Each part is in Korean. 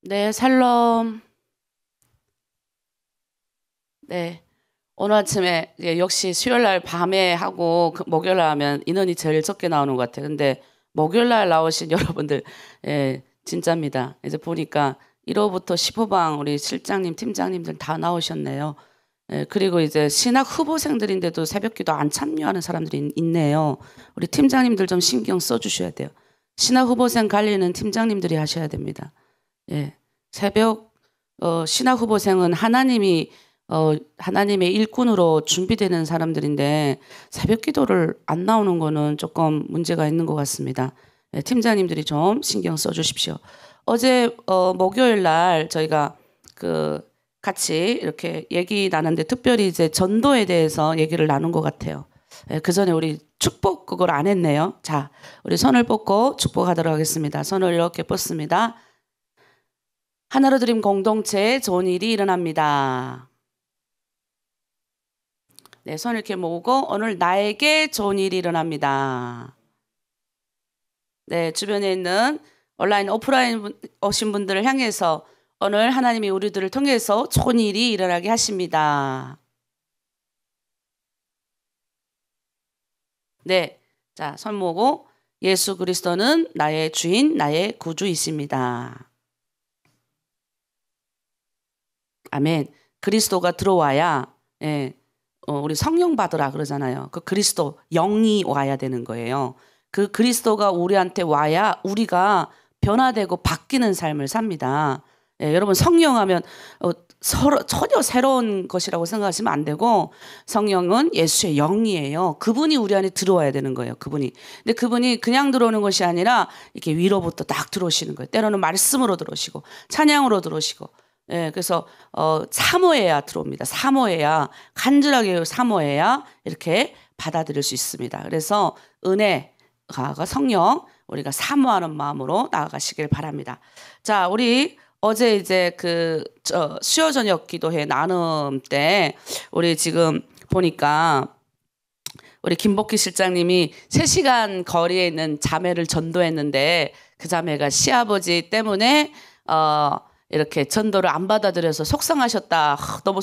네, 샬롬. 네. 오늘 아침에 역시 수요일 날 밤에 하고 목요일 날 하면 인원이 제일 적게 나오는 것 같아요. 근데 목요일 날 나오신 여러분들, 진짜입니다. 이제 보니까 1호부터 10호방 우리 실장님, 팀장님들 다 나오셨네요. 그리고 이제 신학 후보생들인데도 새벽기도 안 참여하는 사람들이 있네요. 우리 팀장님들 좀 신경 써주셔야 돼요. 신학 후보생 관리는 팀장님들이 하셔야 됩니다. 새벽 신학 후보생은 하나님의 일꾼으로 준비되는 사람들인데 새벽 기도를 안 나오는 거는 조금 문제가 있는 것 같습니다. 팀장님들이 좀 신경 써주십시오. 어제 목요일 날 저희가 같이 이렇게 얘기 나눴는데 특별히 이제 전도에 대해서 얘기를 나눈 것 같아요. 그 전에 우리 축복 그걸 안 했네요. 자, 우리 손을 뻗고 축복하도록 하겠습니다. 손을 이렇게 뻗습니다. 하나로 드림 공동체에 좋은 일이 일어납니다. 네, 손을 이렇게 모으고 오늘 나에게 좋은 일이 일어납니다. 네, 주변에 있는 온라인, 오프라인 오신 분들을 향해서 오늘 하나님이 우리들을 통해서 좋은 일이 일어나게 하십니다. 네, 자, 손 모으고 예수 그리스도는 나의 주인, 나의 구주이십니다. 아멘. 그리스도가 들어와야 우리 성령 받으라 그러잖아요. 그 그리스도 영이 와야 되는 거예요. 그 그리스도가 우리한테 와야 우리가 변화되고 바뀌는 삶을 삽니다. 여러분 성령하면 전혀 새로운 것이라고 생각하시면 안 되고 성령은 예수의 영이에요. 그분이 우리 안에 들어와야 되는 거예요. 그분이. 근데 그분이 그냥 들어오는 것이 아니라 이렇게 위로부터 딱 들어오시는 거예요. 때로는 말씀으로 들어오시고 찬양으로 들어오시고 그래서 사모해야 들어옵니다. 사모해야 간절하게 사모해야 이렇게 받아들일 수 있습니다. 그래서 은혜가 성령 우리가 사모하는 마음으로 나아가시길 바랍니다. 자, 우리 어제 이제 수요 저녁 기도회 나눔 때 우리 지금 보니까 우리 김복희 실장님이 3시간 거리에 있는 자매를 전도했는데 그 자매가 시아버지 때문에 이렇게 전도를 안 받아들여서 속상하셨다. 너무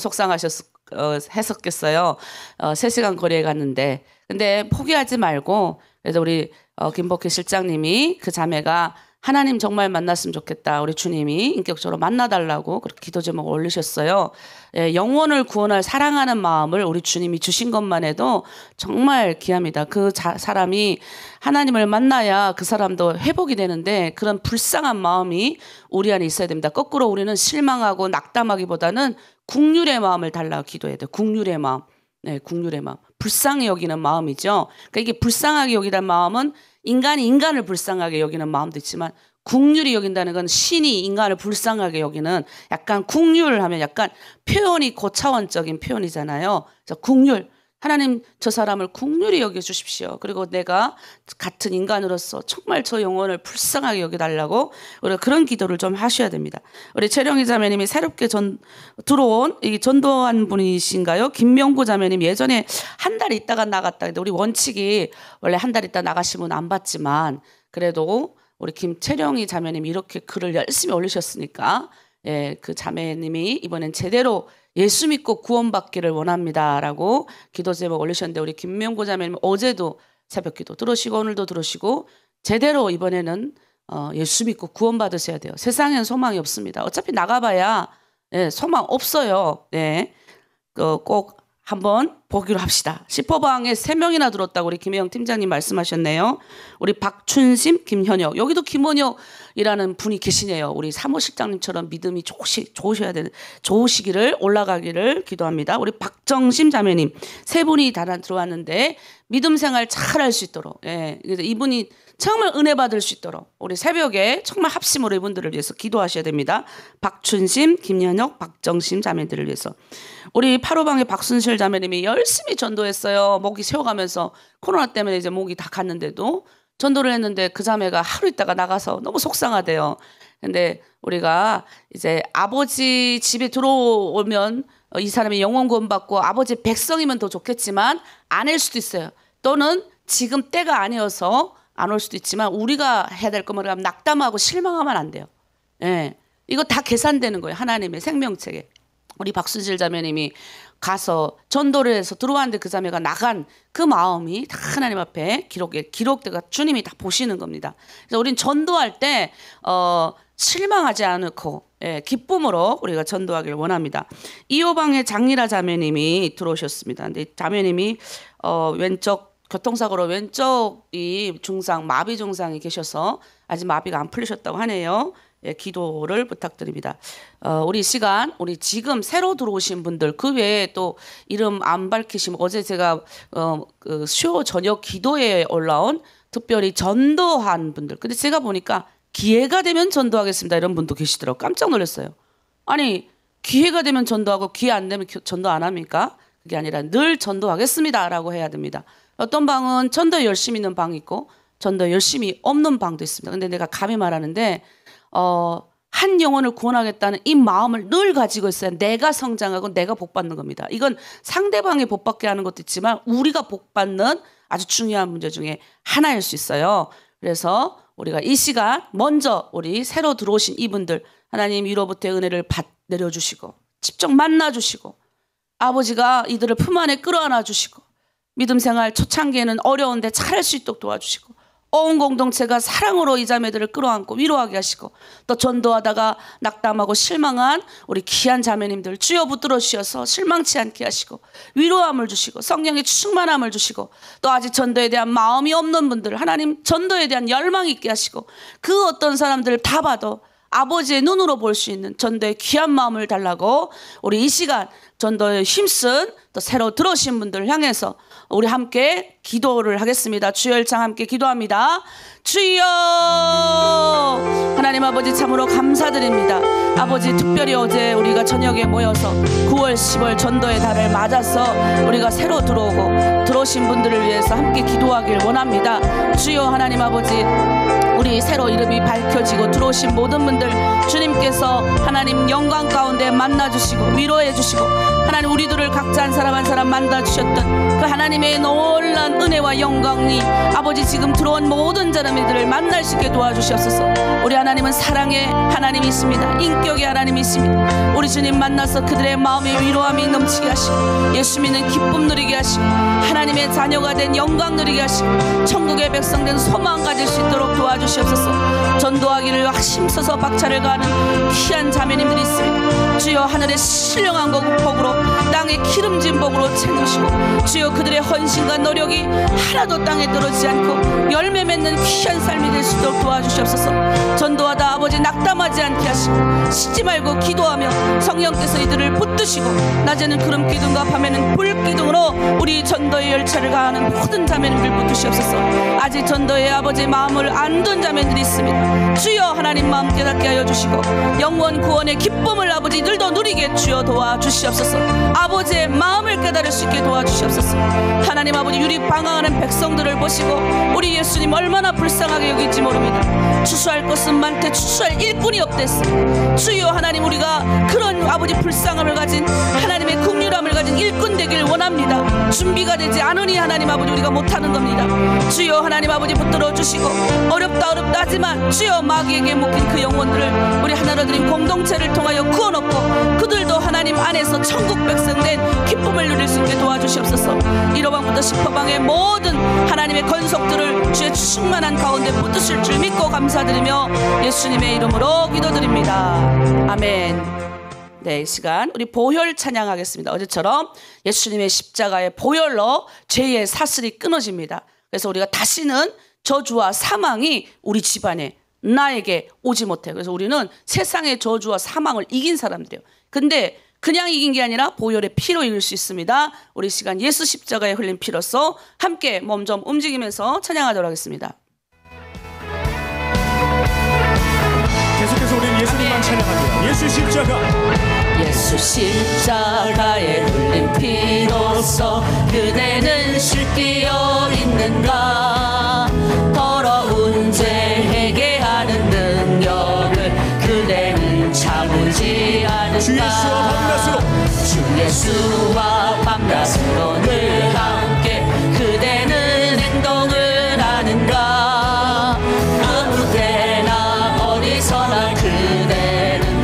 했었겠어요. 3시간 거리에 갔는데. 근데 포기하지 말고, 그래서 우리 김복희 실장님이 그 자매가 하나님 정말 만났으면 좋겠다. 우리 주님이 인격적으로 만나달라고 그렇게 기도 제목을 올리셨어요. 영혼을 구원할 사랑하는 마음을 우리 주님이 주신 것만 해도 정말 귀합니다. 그 사람이 하나님을 만나야 그 사람도 회복이 되는데 그런 불쌍한 마음이 우리 안에 있어야 됩니다. 거꾸로 우리는 실망하고 낙담하기보다는 국률의 마음을 달라고 기도해야 돼요. 국률의 마음. 네, 국률의 마음. 불쌍히 여기는 마음이죠. 그러니까 이게 불쌍하게 여기는 마음은 인간이 인간을 불쌍하게 여기는 마음도 있지만 국률이 여긴다는 건 신이 인간을 불쌍하게 여기는 약간 국률을 하면 약간 표현이 고차원적인 표현이잖아요. 그래서 국률. 하나님 저 사람을 국률이 여겨주십시오. 그리고 내가 같은 인간으로서 정말 저 영혼을 불쌍하게 여겨달라고 우리가 그런 기도를 좀 하셔야 됩니다. 우리 최령희 자매님이 새롭게 들어온 이 전도한 분이신가요? 김명구 자매님 예전에 한 달 있다가 나갔다. 근데 우리 원칙이 원래 한 달 있다 나가시면 안 받지만 그래도 우리 김채령희 자매님이 이렇게 글을 열심히 올리셨으니까 그 자매님이 이번엔 제대로 예수 믿고 구원받기를 원합니다라고 기도 제목 올리셨는데 우리 김명구 자매님 어제도 새벽 기도 들으시고 오늘도 들으시고 제대로 이번에는 예수 믿고 구원받으셔야 돼요. 세상엔 소망이 없습니다. 어차피 나가봐야 소망 없어요. 꼭 한번 보기로 합시다. 10호방에 3명이나 들었다고 우리 김혜영 팀장님 말씀하셨네요. 우리 박춘심, 김현혁 여기도 김원혁이라는 분이 계시네요. 우리 사무실장님처럼 믿음이 좋으시기를 올라가기를 기도합니다. 우리 박정심 자매님 3분이 다 들어왔는데 믿음 생활 잘 할 수 있도록 그래서 이분이 정말 은혜 받을 수 있도록 우리 새벽에 정말 합심으로 이분들을 위해서 기도하셔야 됩니다. 박춘심, 김현혁, 박정심 자매들을 위해서 우리 8호방의 박순실 자매님이 열심히 전도했어요. 목이 세워가면서 코로나 때문에 이제 목이 다 갔는데도 전도를 했는데 그 자매가 하루 있다가 나가서 너무 속상하대요. 근데 우리가 이제 아버지 집에 들어오면 이 사람이 영원 구원받고 아버지 백성이면 더 좋겠지만 아닐 수도 있어요. 또는 지금 때가 아니어서 안 올 수도 있지만 우리가 해야 될 것만 하면 낙담하고 실망하면 안 돼요. 이거 다 계산되는 거예요. 하나님의 생명책에. 우리 박수질 자매님이 가서 전도를 해서 들어왔는데 그 자매가 나간 그 마음이 다 하나님 앞에 기록되가 주님이 다 보시는 겁니다. 그래서 우린 전도할 때 실망하지 않고 기쁨으로 우리가 전도하길 원합니다. 이호방의 장리라 자매님이 들어오셨습니다. 근데 자매님이 왼쪽 교통사고로 왼쪽이 마비 증상이 계셔서 아직 마비가 안 풀리셨다고 하네요. 기도를 부탁드립니다. 우리 시간, 우리 지금 새로 들어오신 분들, 그 외에 또 이름 안 밝히시면, 어제 제가 그 수요 저녁 기도에 올라온 특별히 전도한 분들, 근데 제가 보니까 기회가 되면 전도하겠습니다 이런 분도 계시더라고요. 깜짝 놀랐어요. 아니, 기회가 되면 전도하고 기회 안 되면 전도 안 합니까? 그게 아니라 늘 전도하겠습니다 라고 해야 됩니다. 어떤 방은 전도 열심히 있는 방이 있고 전도 열심히 없는 방도 있습니다. 근데 내가 감히 말하는데 한 영혼을 구원하겠다는 이 마음을 늘 가지고 있어야 내가 성장하고 내가 복받는 겁니다. 이건 상대방이 복받게 하는 것도 있지만 우리가 복받는 아주 중요한 문제 중에 하나일 수 있어요. 그래서 우리가 이 시간 먼저 우리 새로 들어오신 이분들 하나님 위로부터의 은혜를 내려주시고 직접 만나주시고 아버지가 이들을 품 안에 끌어안아 주시고 믿음 생활 초창기에는 어려운데 잘할 수 있도록 도와주시고 온 공동체가 사랑으로 이 자매들을 끌어안고 위로하게 하시고 또 전도하다가 낙담하고 실망한 우리 귀한 자매님들 주여 붙들어 주셔서 실망치 않게 하시고 위로함을 주시고 성령의 충만함을 주시고 또 아직 전도에 대한 마음이 없는 분들 하나님 전도에 대한 열망이 있게 하시고 그 어떤 사람들을 다 봐도 아버지의 눈으로 볼 수 있는 전도의 귀한 마음을 달라고 우리 이 시간 전도에 힘쓴 또 새로 들어오신 분들을 향해서 우리 함께 기도를 하겠습니다. 주여 일창 함께 기도합니다. 주여 하나님 아버지 참으로 감사드립니다. 아버지 특별히 어제 우리가 저녁에 모여서 9월 10월 전도의 달을 맞아서 우리가 새로 들어오신 분들을 위해서 함께 기도하길 원합니다. 주여 하나님 아버지 우리 새로 이름이 밝혀지고 들어오신 모든 분들 주님께서 하나님 영광 가운데 만나주시고 위로해주시고 하나님 우리들을 각자 한 사람 한 사람 만나주셨던 그 하나님의 놀란 은혜와 영광이 아버지 지금 들어온 모든 자매들을 만날 수 있게 도와주시옵소서. 우리 하나님은 사랑의 하나님이십니다. 인격의 하나님이십니다. 우리 주님 만나서 그들의 마음에 위로함이 넘치게 하시고 예수 믿는 기쁨 누리게 하시고 하나님의 자녀가 된 영광 누리게 하시고 천국의 백성 된 소망 가질 수 있도록 도와주시옵소서. 전도하기를 힘써서 박차를 가하는 귀한 자매님들이 있습니다. 주여 하늘의 신령한 복으로 땅의 기름진 복으로 챙기시고 주여 그들의 헌신과 노력이 하나도 땅에 떨어지지 않고 열매 맺는 귀한 삶이 될 수 있도록 도와주시옵소서. 전도하다 아버지 낙담하지 않게 하시고 쉬지 말고 기도하며 성령께서 이들을 붙드시고 낮에는 구름 기둥과 밤에는 불 기둥으로 우리 전도의 열차를 가하는 모든 자매님들 붙드시옵소서. 아직 전도의 아버지 마음을 안 둔 자매들이 있습니다. 주여 하나님 마음 깨닫게 하여 주시고 영원 구원의 기쁨을 아버지 늘도 누리게 주여 도와주시옵소서. 아버지의 마음을 깨달을 수 있게 도와주시옵소서. 하나님 아버지 유리 방황하는 백성들을 보시고 우리 예수님 얼마나 불쌍하게 여길지 모릅니다. 추수할 것은 많되 추수할 일꾼이 없댔습니다. 주여 하나님 우리가 그런 아버지 불쌍함을 가진 하나님의 긍휼함을 가진 일꾼 되길 원합니다. 준비가 되지 않으니 하나님 아버지 우리가 못하는 겁니다. 주여 하나님 아버지 붙들어 주시고 어렵다 하지만 주여 마귀에게 묶인 그 영혼들을 우리 하나로 드린 공동체를 통하여 구원없고 그들도 하나님 안에서 천국 백성 된 기쁨을 누릴 수 있게 도와주시옵소서. 1호방부터 10호방의 모든 하나님의 건속들을 주의 충만한 가운데 붙드실 줄 믿고 감사드리며 예수님의 이름으로 기도드립니다. 아멘. 네, 이 시간 우리 보혈 찬양하겠습니다. 어제처럼 예수님의 십자가의 보혈로 죄의 사슬이 끊어집니다. 그래서 우리가 다시는 저주와 사망이 우리 집안에 나에게 오지 못해. 그래서 우리는 세상의 저주와 사망을 이긴 사람들이에요. 근데 그냥 이긴 게 아니라 보혈의 피로 이길 수 있습니다. 우리 시간 예수 십자가에 흘린 피로서 함께 몸 좀 움직이면서 찬양하도록 하겠습니다. 계속해서 우리는 예수님만 찬양합니다. 예수 십자가 예수 십자가에 흘린 피로서 그대는 씻기어 있는가. 더러운 죄 해결하는 능력을 그대는 참으지 않는가. 주 예수와 밤낮으로 주 예수와 밤낮으로 늘 함께 그대는 행동을 하는가. 아무 때나 어디서나 그대는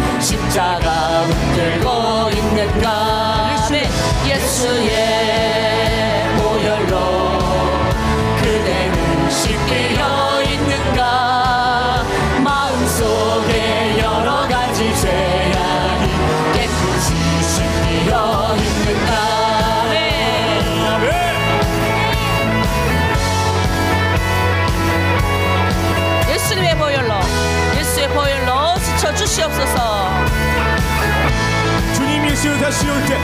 가지 죄악이 깨끗이 씻기어 있는가. 네. 예수님의 보혈로, 예수의 보혈로 지쳐 주시옵소서. 주님 예수 다시 올 때,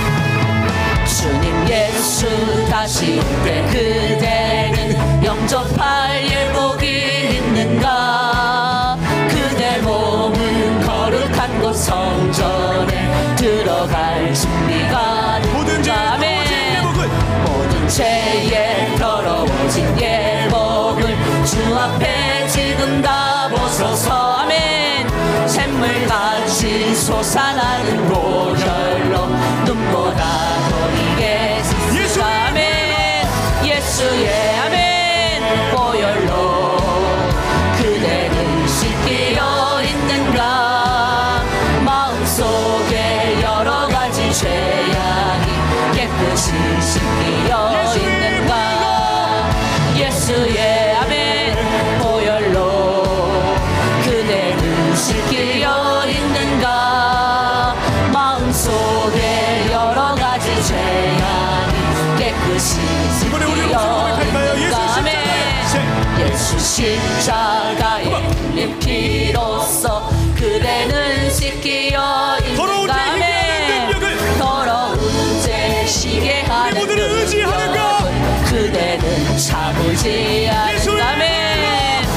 주님 예수 다시 올 때 그대는 영접할 예복이 있는가. 그대 몸은 거룩한 곳 성전에 들어갈 준비가 모든 죄의 모든 죄에 더러워진 예복을 주 앞에 지금 다 벗어서 아멘. 샘물같이 솟아나는 보혈로 눈보다 거리게 씻으라. 아멘. 예수의 아멘 보혈로 그대는 씻기어 있는가. 마음속에 여러 가지 죄악이 깨끗이 씻기어 있는가. 예수의 아멘 보혈로 그대는 씻기어 있는가. 마음속에 여러 가지 죄악이 깨끗이 씻기어 있는가. 아멘. 예수 십자가의 흘린 피로써 그대는 씻기어 있는가. 아멘. 더러운 죄 쉬게 하는 능력을 그대는 참으지 않는가. 아멘.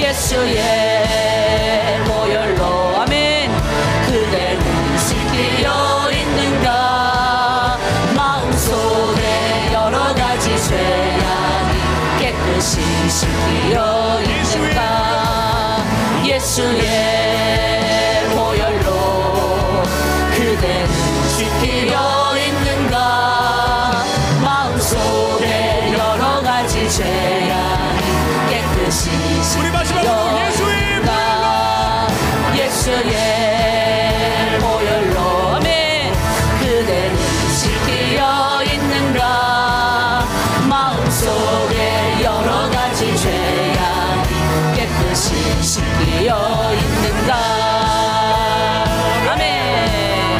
예수의 보혈로 아멘 그대는 씻기어 있는가. 마음속에 여러 가지 죄악이 깨끗이 씻기어 있는가. 예수의 보혈로 그대는 씻기어 있는가. 마음속에 여러 가지 죄악이 깨끗이 우리 마지막으로 예수의 있는가. 예수의 보혈로 아멘 그대는 씻기어 있는가. 마음속에 여러 가지 죄악이 깨끗이 씻기어 있는가. 아멘.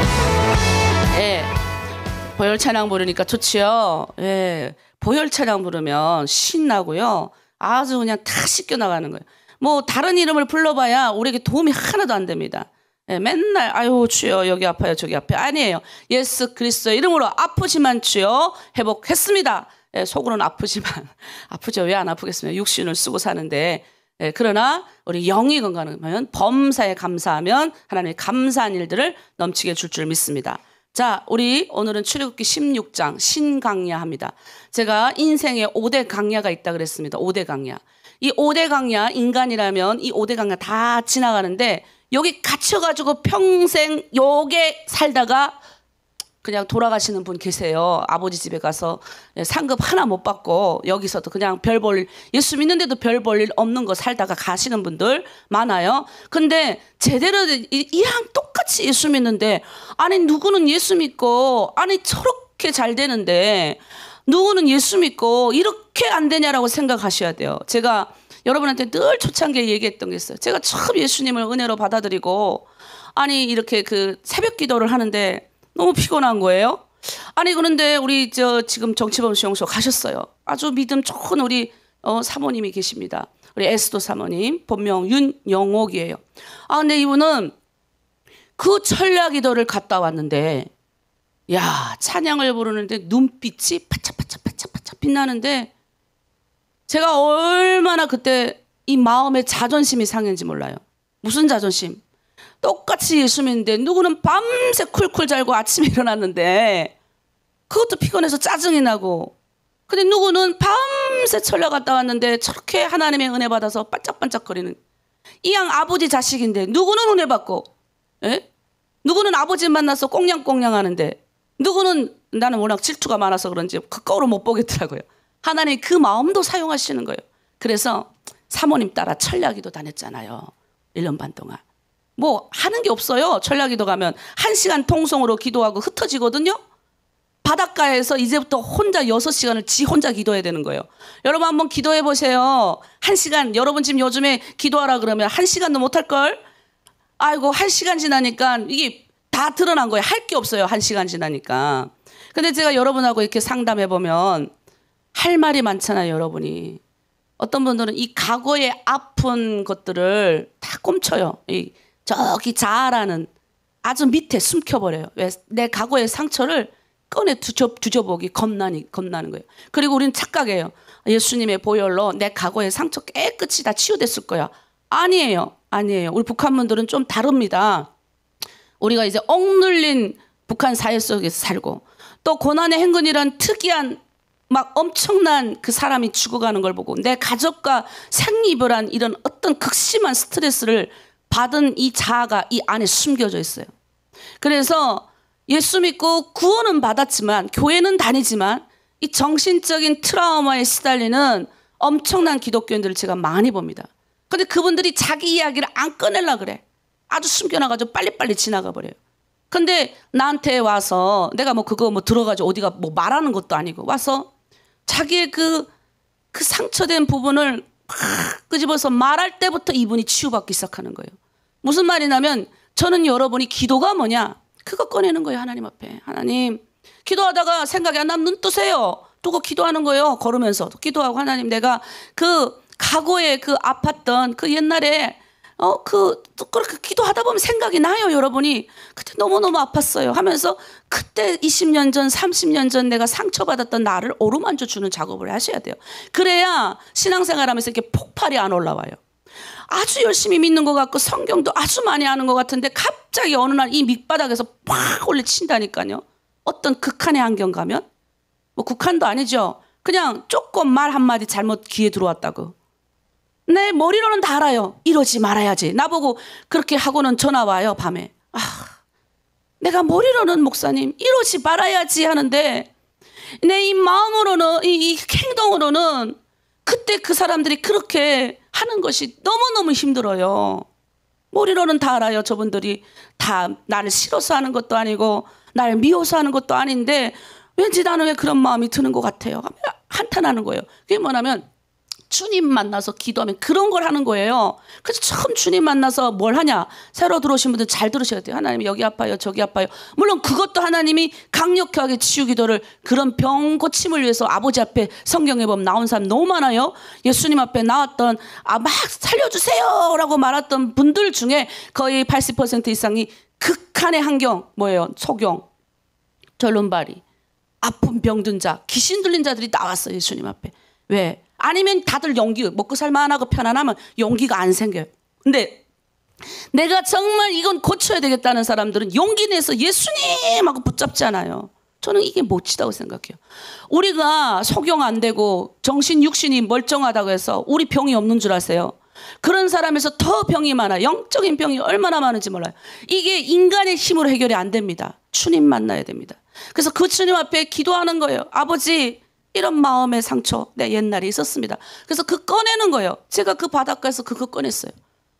예, 보혈 찬양 부르니까 좋지요. 예, 보혈 찬양 부르면 신나고요. 아주 그냥 다 씻겨 나가는 거예요. 뭐 다른 이름을 불러봐야 우리에게 도움이 하나도 안 됩니다. 예, 맨날 아유 주여 여기 아파요 저기 아파요. 아니에요. 예수 그리스도의 이름으로 아프지만 주여 회복했습니다. 예, 속으로는 아프지만 아프죠. 왜 안 아프겠습니까? 육신을 쓰고 사는데. 예, 그러나 우리 영이 건강하면 범사에 감사하면 하나님의 감사한 일들을 넘치게 줄 줄 믿습니다. 자, 우리 오늘은 출애굽기 16장 신강야합니다. 제가 인생에 5대 강야가 있다 그랬습니다. 5대 강야. 이 5대 강야, 인간이라면 이 5대 강야 다 지나가는데 여기 갇혀가지고 평생 요게 살다가 그냥 돌아가시는 분 계세요. 아버지 집에 가서 상급 하나 못 받고 여기서도 그냥 별 볼 일, 예수 믿는데도 별 볼 일 없는 거 살다가 가시는 분들 많아요. 근데 제대로 이랑 똑같이 예수 믿는데 아니 누구는 예수 믿고 아니 저렇게 잘 되는데 누구는 예수 믿고 이렇게 안 되냐라고 생각하셔야 돼요. 제가 여러분한테 늘 초창기에 얘기했던 게 있어요. 제가 처음 예수님을 은혜로 받아들이고 아니 이렇게 그 새벽 기도를 하는데 너무 피곤한 거예요. 아니 그런데 우리 지금 정치범 수용소 가셨어요. 아주 믿음 좋은 우리 사모님이 계십니다. 우리 에스도 사모님 본명 윤영옥이에요. 아 근데 이분은 그 철야 기도를 갔다 왔는데 야 찬양을 부르는데 눈빛이 파짝파짝 빛나는데 제가 얼마나 그때 이 마음의 자존심이 상했는지 몰라요. 무슨 자존심? 똑같이 예수 믿는데 누구는 밤새 쿨쿨 잘고 아침에 일어났는데 그것도 피곤해서 짜증이 나고 근데 누구는 밤새 철야 갔다 왔는데 저렇게 하나님의 은혜 받아서 반짝반짝거리는 이 양 아버지 자식인데 누구는 은혜 받고 에? 누구는 아버지 만나서 꽁냥꽁냥 하는데 누구는 나는 워낙 질투가 많아서 그런지 가까우로 못 보겠더라고요. 하나님이 그 마음도 사용하시는 거예요. 그래서 사모님 따라 철야기도 다녔잖아요. 1년 반 동안. 뭐 하는 게 없어요. 철야기도 가면 1시간 통성으로 기도하고 흩어지거든요. 바닷가에서 이제부터 혼자 6시간을 지 혼자 기도해야 되는 거예요. 여러분 한번 기도해 보세요. 1시간 여러분 지금 요즘에 기도하라 그러면 1시간도 못할걸? 아이고 1시간 지나니까 이게 다 드러난 거예요. 할 게 없어요. 1시간 지나니까. 근데 제가 여러분하고 이렇게 상담해 보면 할 말이 많잖아요. 여러분이. 어떤 분들은 이 과거의 아픈 것들을 다 꼼쳐요. 저기 자아라는 아주 밑에 숨겨버려요. 왜? 내 과거의 상처를 꺼내 뒤져보기 겁나는 거예요. 그리고 우리는 착각해요. 예수님의 보혈로 내 과거의 상처 깨끗이 다 치유됐을 거야. 아니에요. 아니에요. 우리 북한 분들은 좀 다릅니다. 우리가 이제 억눌린 북한 사회 속에서 살고 또 고난의 행군이란 특이한 막 엄청난 그 사람이 죽어가는 걸 보고 내 가족과 생이별한 이런 어떤 극심한 스트레스를 받은 이 자아가 이 안에 숨겨져 있어요. 그래서 예수 믿고 구원은 받았지만 교회는 다니지만 이 정신적인 트라우마에 시달리는 엄청난 기독교인들을 제가 많이 봅니다. 근데 그분들이 자기 이야기를 안 꺼내려고 그래. 아주 숨겨놔가지고 빨리빨리 지나가 버려요. 근데 나한테 와서 내가 뭐 그거 뭐 들어가지고 어디가 뭐 말하는 것도 아니고 와서 자기의 그 상처된 부분을 팍 끄집어서 말할 때부터 이분이 치유받기 시작하는 거예요. 무슨 말이냐면 저는 여러분이 기도가 뭐냐? 그거 꺼내는 거예요. 하나님 앞에. 하나님 기도하다가 생각이 안 나면 눈 뜨세요. 두고 기도하는 거예요. 걸으면서 기도하고 하나님 내가 그 과거에 그 아팠던 그 옛날에 그렇게 기도하다 보면 생각이 나요. 여러분이 그때 너무너무 아팠어요 하면서 그때 20년 전 30년 전 내가 상처받았던 나를 어루만져 주는 작업을 하셔야 돼요. 그래야 신앙생활하면서 이렇게 폭발이 안 올라와요. 아주 열심히 믿는 것 같고 성경도 아주 많이 하는 것 같은데 갑자기 어느 날 이 밑바닥에서 팍 올려친다니까요. 어떤 극한의 환경 가면 뭐 극한도 아니죠. 그냥 조금 말 한마디 잘못 귀에 들어왔다고. 내 머리로는 다 알아요. 이러지 말아야지. 나보고 그렇게 하고는 전화 와요. 밤에. 내가 머리로는 목사님 이러지 말아야지 하는데 내 이 마음으로는 이 행동으로는 그때 그 사람들이 그렇게 하는 것이 너무너무 힘들어요. 머리로는 다 알아요. 저분들이 다 나를 싫어서 하는 것도 아니고 나를 미워서 하는 것도 아닌데 왠지 나는 왜 그런 마음이 드는 것 같아요. 한탄하는 거예요. 그게 뭐냐면 주님 만나서 기도하면 그런 걸 하는 거예요. 그래서 처음 주님 만나서 뭘 하냐? 새로 들어오신 분들 잘 들으셔야 돼요. 하나님 여기 아파요. 저기 아파요. 물론 그것도 하나님이 강력하게 치유기도를 그런 병 고침을 위해서 아버지 앞에 성경에 보면 나온 사람 너무 많아요. 예수님 앞에 나왔던 막 살려주세요 라고 말했던 분들 중에 거의 80% 이상이 극한의 환경 뭐예요? 소경, 절름발이, 아픈 병든 자, 귀신 들린 자들이 나왔어요. 예수님 앞에. 왜? 아니면 다들 용기 먹고 살만하고 편안하면 용기가 안 생겨요. 근데 내가 정말 이건 고쳐야 되겠다는 사람들은 용기 내서 예수님하고 붙잡잖아요. 저는 이게 멋지다고 생각해요. 우리가 소경 안 되고 정신 육신이 멀쩡하다고 해서 우리 병이 없는 줄 아세요? 그런 사람에서 더 병이 많아요. 영적인 병이 얼마나 많은지 몰라요. 이게 인간의 힘으로 해결이 안 됩니다. 주님 만나야 됩니다. 그래서 그 주님 앞에 기도하는 거예요. 아버지 이런 마음의 상처 내 옛날에 있었습니다. 그래서 그 꺼내는 거예요. 제가 그 바닷가에서 그거 꺼냈어요.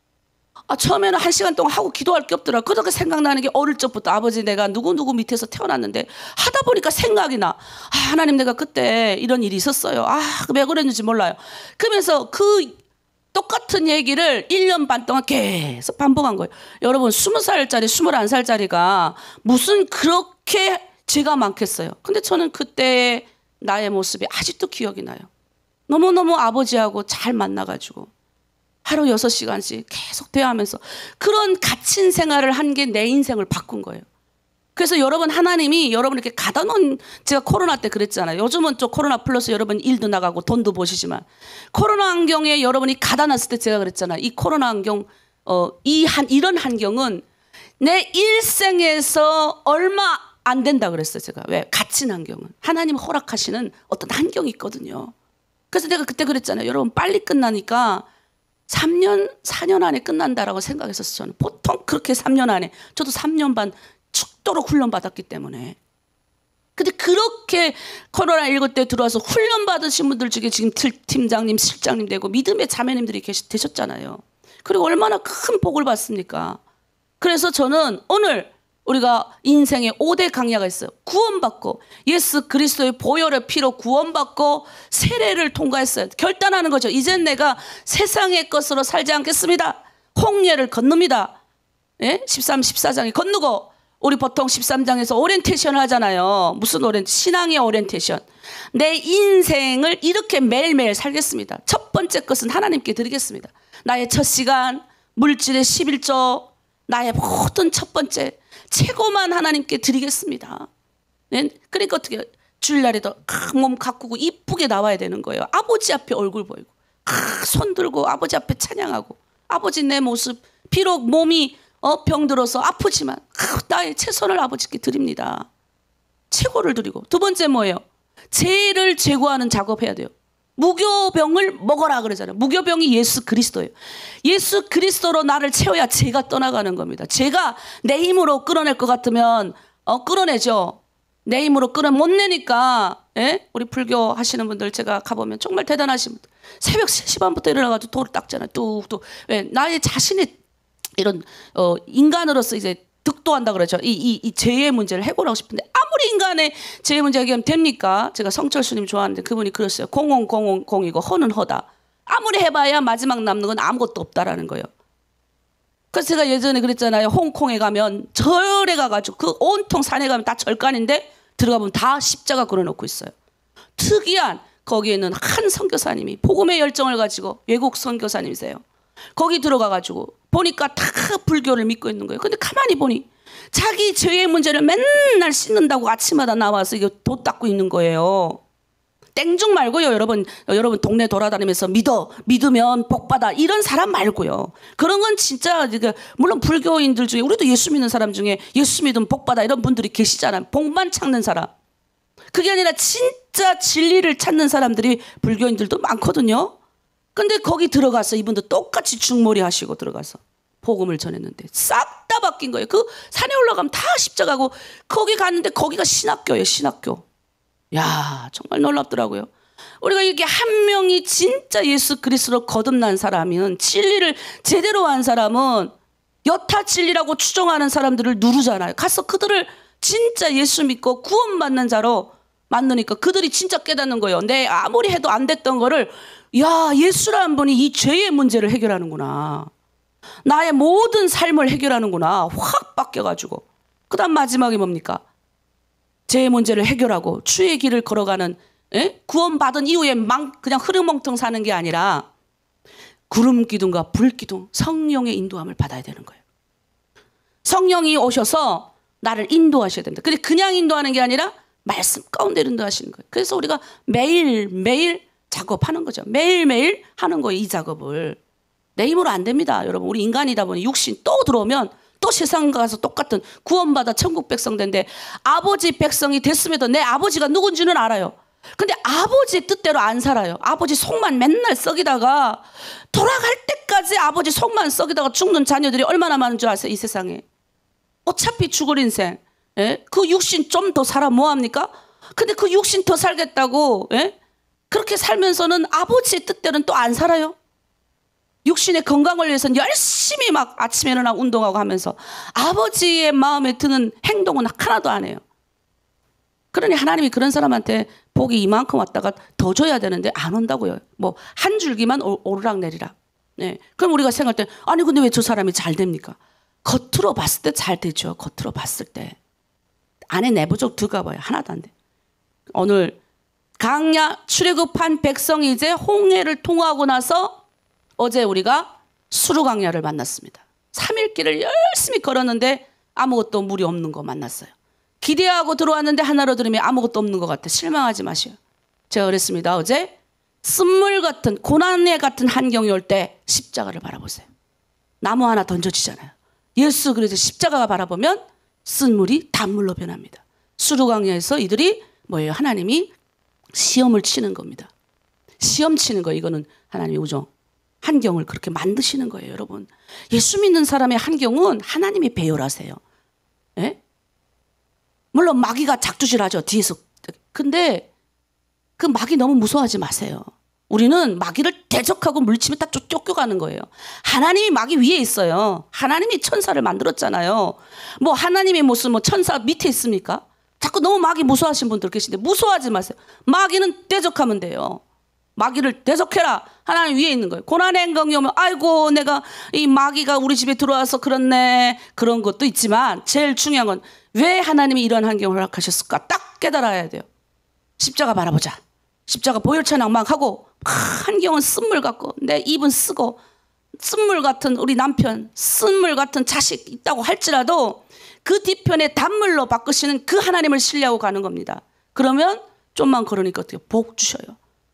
처음에는 1시간 동안 하고 기도할 게 없더라. 그렇게 생각나는 게 어릴 적부터 아버지 내가 누구 밑에서 태어났는데 하다 보니까 생각이 나. 하나님 내가 그때 이런 일이 있었어요. 왜 그랬는지 몰라요. 그러면서 그 똑같은 얘기를 1년 반 동안 계속 반복한 거예요. 여러분 20살짜리 21살짜리가 무슨 그렇게 죄가 많겠어요. 근데 저는 그때 나의 모습이 아직도 기억이 나요. 너무너무 아버지하고 잘 만나가지고 하루 6시간씩 계속 대화하면서 그런 갇힌 생활을 한 게 내 인생을 바꾼 거예요. 그래서 여러분 하나님이 여러분 이렇게 가다 놓은 제가 코로나 때 그랬잖아요. 요즘은 좀 코로나 플러스 여러분 일도 나가고 돈도 보시지만 코로나 환경에 여러분이 가다 놨을 때 제가 그랬잖아요. 이 코로나 환경 이런 환경은 내 일생에서 얼마 안 된다 그랬어요. 제가. 왜? 갇힌 환경은. 하나님 허락하시는 어떤 환경이 있거든요. 그래서 내가 그때 그랬잖아요. 여러분 빨리 끝나니까 3년, 4년 안에 끝난다라고 생각했었어요. 저는 보통 그렇게 3년 안에. 저도 3년 반 죽도록 훈련받았기 때문에. 근데 그렇게 코로나19 때 들어와서 훈련받으신 분들 중에 지금 팀장님, 실장님 되고 믿음의 자매님들이 되셨잖아요. 그리고 얼마나 큰 복을 받습니까? 그래서 저는 오늘 우리가 인생에 5대 강야가 있어요. 구원받고 예수 그리스도의 보혈의 피로 구원받고 세례를 통과했어요. 결단하는 거죠. 이젠 내가 세상의 것으로 살지 않겠습니다. 홍해를 건넙니다. 예? 13, 14장에 건너고 우리 보통 13장에서 오리엔테이션을 하잖아요. 무슨 신앙의 오리엔테이션. 내 인생을 이렇게 매일매일 살겠습니다. 첫 번째 것은 하나님께 드리겠습니다. 나의 첫 시간, 물질의 11조, 나의 모든 첫 번째 최고만 하나님께 드리겠습니다. 네? 그러니까 어떻게 주일날에도 몸 가꾸고 이쁘게 나와야 되는 거예요. 아버지 앞에 얼굴 보이고 손 들고 아버지 앞에 찬양하고 아버지 내 모습 비록 몸이 병들어서 아프지만 나의 최선을 아버지께 드립니다. 최고를 드리고 두 번째 뭐예요? 죄를 제거하는 작업해야 돼요. 무교병을 먹어라 그러잖아요. 무교병이 예수 그리스도예요. 예수 그리스도로 나를 채워야 죄가 떠나가는 겁니다. 죄가 내 힘으로 끌어낼 것 같으면 끌어내죠. 내 힘으로 못 내니까 예? 우리 불교 하시는 분들 제가 가보면 정말 대단하신 분들 새벽 3시 반부터 일어나가지고 돌을 닦잖아요. 뚝뚝. 왜? 나의 자신의 이런 인간으로서 이제 득도한다 그러죠. 이 죄의 문제를 해결하고 싶은데 아무리 인간의 죄의 문제 해결하면 됩니까? 제가 성철수님 좋아하는데 그분이 그랬어요. 공이고 허는 허다. 아무리 해봐야 마지막 남는 건 아무것도 없다라는 거예요. 그래서 제가 예전에 그랬잖아요. 홍콩에 가면 절에 가가지고 그 온통 산에 가면 다 절간인데 들어가 보면 다 십자가 걸어놓고 있어요. 특이한 거기에는 한 선교사님이 복음의 열정을 가지고 외국 선교사님이세요. 거기 들어가가지고 보니까 다 불교를 믿고 있는 거예요. 근데 가만히 보니 자기 죄의 문제를 맨날 씻는다고 아침마다 나와서 이거 도 닦고 있는 거예요. 땡중 말고요. 여러분 동네 돌아다니면서 믿으면 복받아 이런 사람 말고요. 그런 건 진짜 물론 불교인들 중에 우리도 예수 믿는 사람 중에 예수 믿으면 복받아 이런 분들이 계시잖아요. 복만 찾는 사람. 그게 아니라 진짜 진리를 찾는 사람들이 불교인들도 많거든요. 근데 거기 들어가서 이분도 똑같이 중몰이 하시고 들어가서 복음을 전했는데 싹 다 바뀐 거예요. 그 산에 올라가면 다 십자가고 거기 갔는데 거기가 신학교예요. 신학교. 야 정말 놀랍더라고요. 우리가 이게 한 명이 진짜 예수 그리스도로 거듭난 사람은 진리를 제대로 한 사람은 여타 진리라고 추정하는 사람들을 누르잖아요. 가서 그들을 진짜 예수 믿고 구원받는 자로 만드니까 그들이 진짜 깨닫는 거예요. 내 아무리 해도 안 됐던 거를 야 예수라는 분이 이 죄의 문제를 해결하는구나. 나의 모든 삶을 해결하는구나. 확 바뀌어가지고 그 다음 마지막에 뭡니까? 죄의 문제를 해결하고 주의 길을 걸어가는 구원받은 이후에 그냥 흐르멍텅 사는 게 아니라 구름 기둥과 불 기둥 성령의 인도함을 받아야 되는 거예요. 성령이 오셔서 나를 인도하셔야 됩니다. 근데 그냥 인도하는 게 아니라 말씀 가운데 인도하시는 거예요. 그래서 우리가 매일매일 작업하는 거죠. 매일매일 하는 거예요. 이 작업을. 내 힘으로 안 됩니다. 여러분 우리 인간이다 보니 육신 또 들어오면 또 세상 가서 똑같은 구원받아 천국 백성 된데 아버지 백성이 됐음에도 내 아버지가 누군지는 알아요. 근데 아버지 뜻대로 안 살아요. 아버지 속만 맨날 썩이다가 돌아갈 때까지 아버지 속만 썩이다가 죽는 자녀들이 얼마나 많은 줄 아세요? 이 세상에. 어차피 죽을 인생. 예? 그 육신 좀 더 살아 뭐합니까? 근데 그 육신 더 살겠다고 예? 그렇게 살면서는 아버지의 뜻대로는 또 안 살아요. 육신의 건강을 위해서는 열심히 막 아침에 일어나 운동하고 하면서 아버지의 마음에 드는 행동은 하나도 안 해요. 그러니 하나님이 그런 사람한테 복이 이만큼 왔다가 더 줘야 되는데 안 온다고요. 뭐 한 줄기만 오르락 내리락. 네. 그럼 우리가 생각할 때 아니 근데 왜 저 사람이 잘 됩니까? 겉으로 봤을 때 잘 되죠. 겉으로 봤을 때. 안에 내부적 들어가봐요. 하나도 안 돼. 오늘 강야 출애굽한 백성이 이제 홍해를 통과하고 나서 어제 우리가 수르강야를 만났습니다. 3일 길을 열심히 걸었는데 아무것도 물이 없는 거 만났어요. 기대하고 들어왔는데 하나로 들으면 아무것도 없는 것 같아. 실망하지 마세요. 제가 그랬습니다. 어제 쓴물 같은 고난의 같은 환경이 올 때 십자가를 바라보세요. 나무 하나 던져지잖아요. 예수 그래서 십자가가 바라보면 쓴물이 단물로 변합니다. 수르강야에서 이들이 뭐예요? 하나님이 시험을 치는 겁니다. 시험 치는 거예요. 이거는 하나님의 우정. 환경을 그렇게 만드시는 거예요, 여러분. 예수 믿는 사람의 환경은 하나님이 배열하세요. 예? 물론 마귀가 작두질하죠, 뒤에서. 근데 그 마귀 너무 무서워하지 마세요. 우리는 마귀를 대적하고 물리치면 다 쫓겨가는 거예요. 하나님이 마귀 위에 있어요. 하나님이 천사를 만들었잖아요. 뭐 하나님의 모습 뭐 천사 밑에 있습니까? 자꾸 너무 마귀 무서워하시는 분들 계신데 무서워하지 마세요. 마귀는 대적하면 돼요. 마귀를 대적해라. 하나님 위에 있는 거예요. 고난의 행경이 오면 아이고 내가 이 마귀가 우리 집에 들어와서 그렇네. 그런 것도 있지만 제일 중요한 건 왜 하나님이 이런 환경을 허락하셨을까? 딱 깨달아야 돼요. 십자가 바라보자. 십자가 보혈천 낭망하고 환경은 쓴물 같고 내 입은 쓰고 쓴물 같은 우리 남편, 쓴물 같은 자식 있다고 할지라도 그 뒤편에 단물로 바꾸시는 그 하나님을 신뢰하고 가는 겁니다. 그러면 좀만 걸으니까 어떻게 복 주셔요.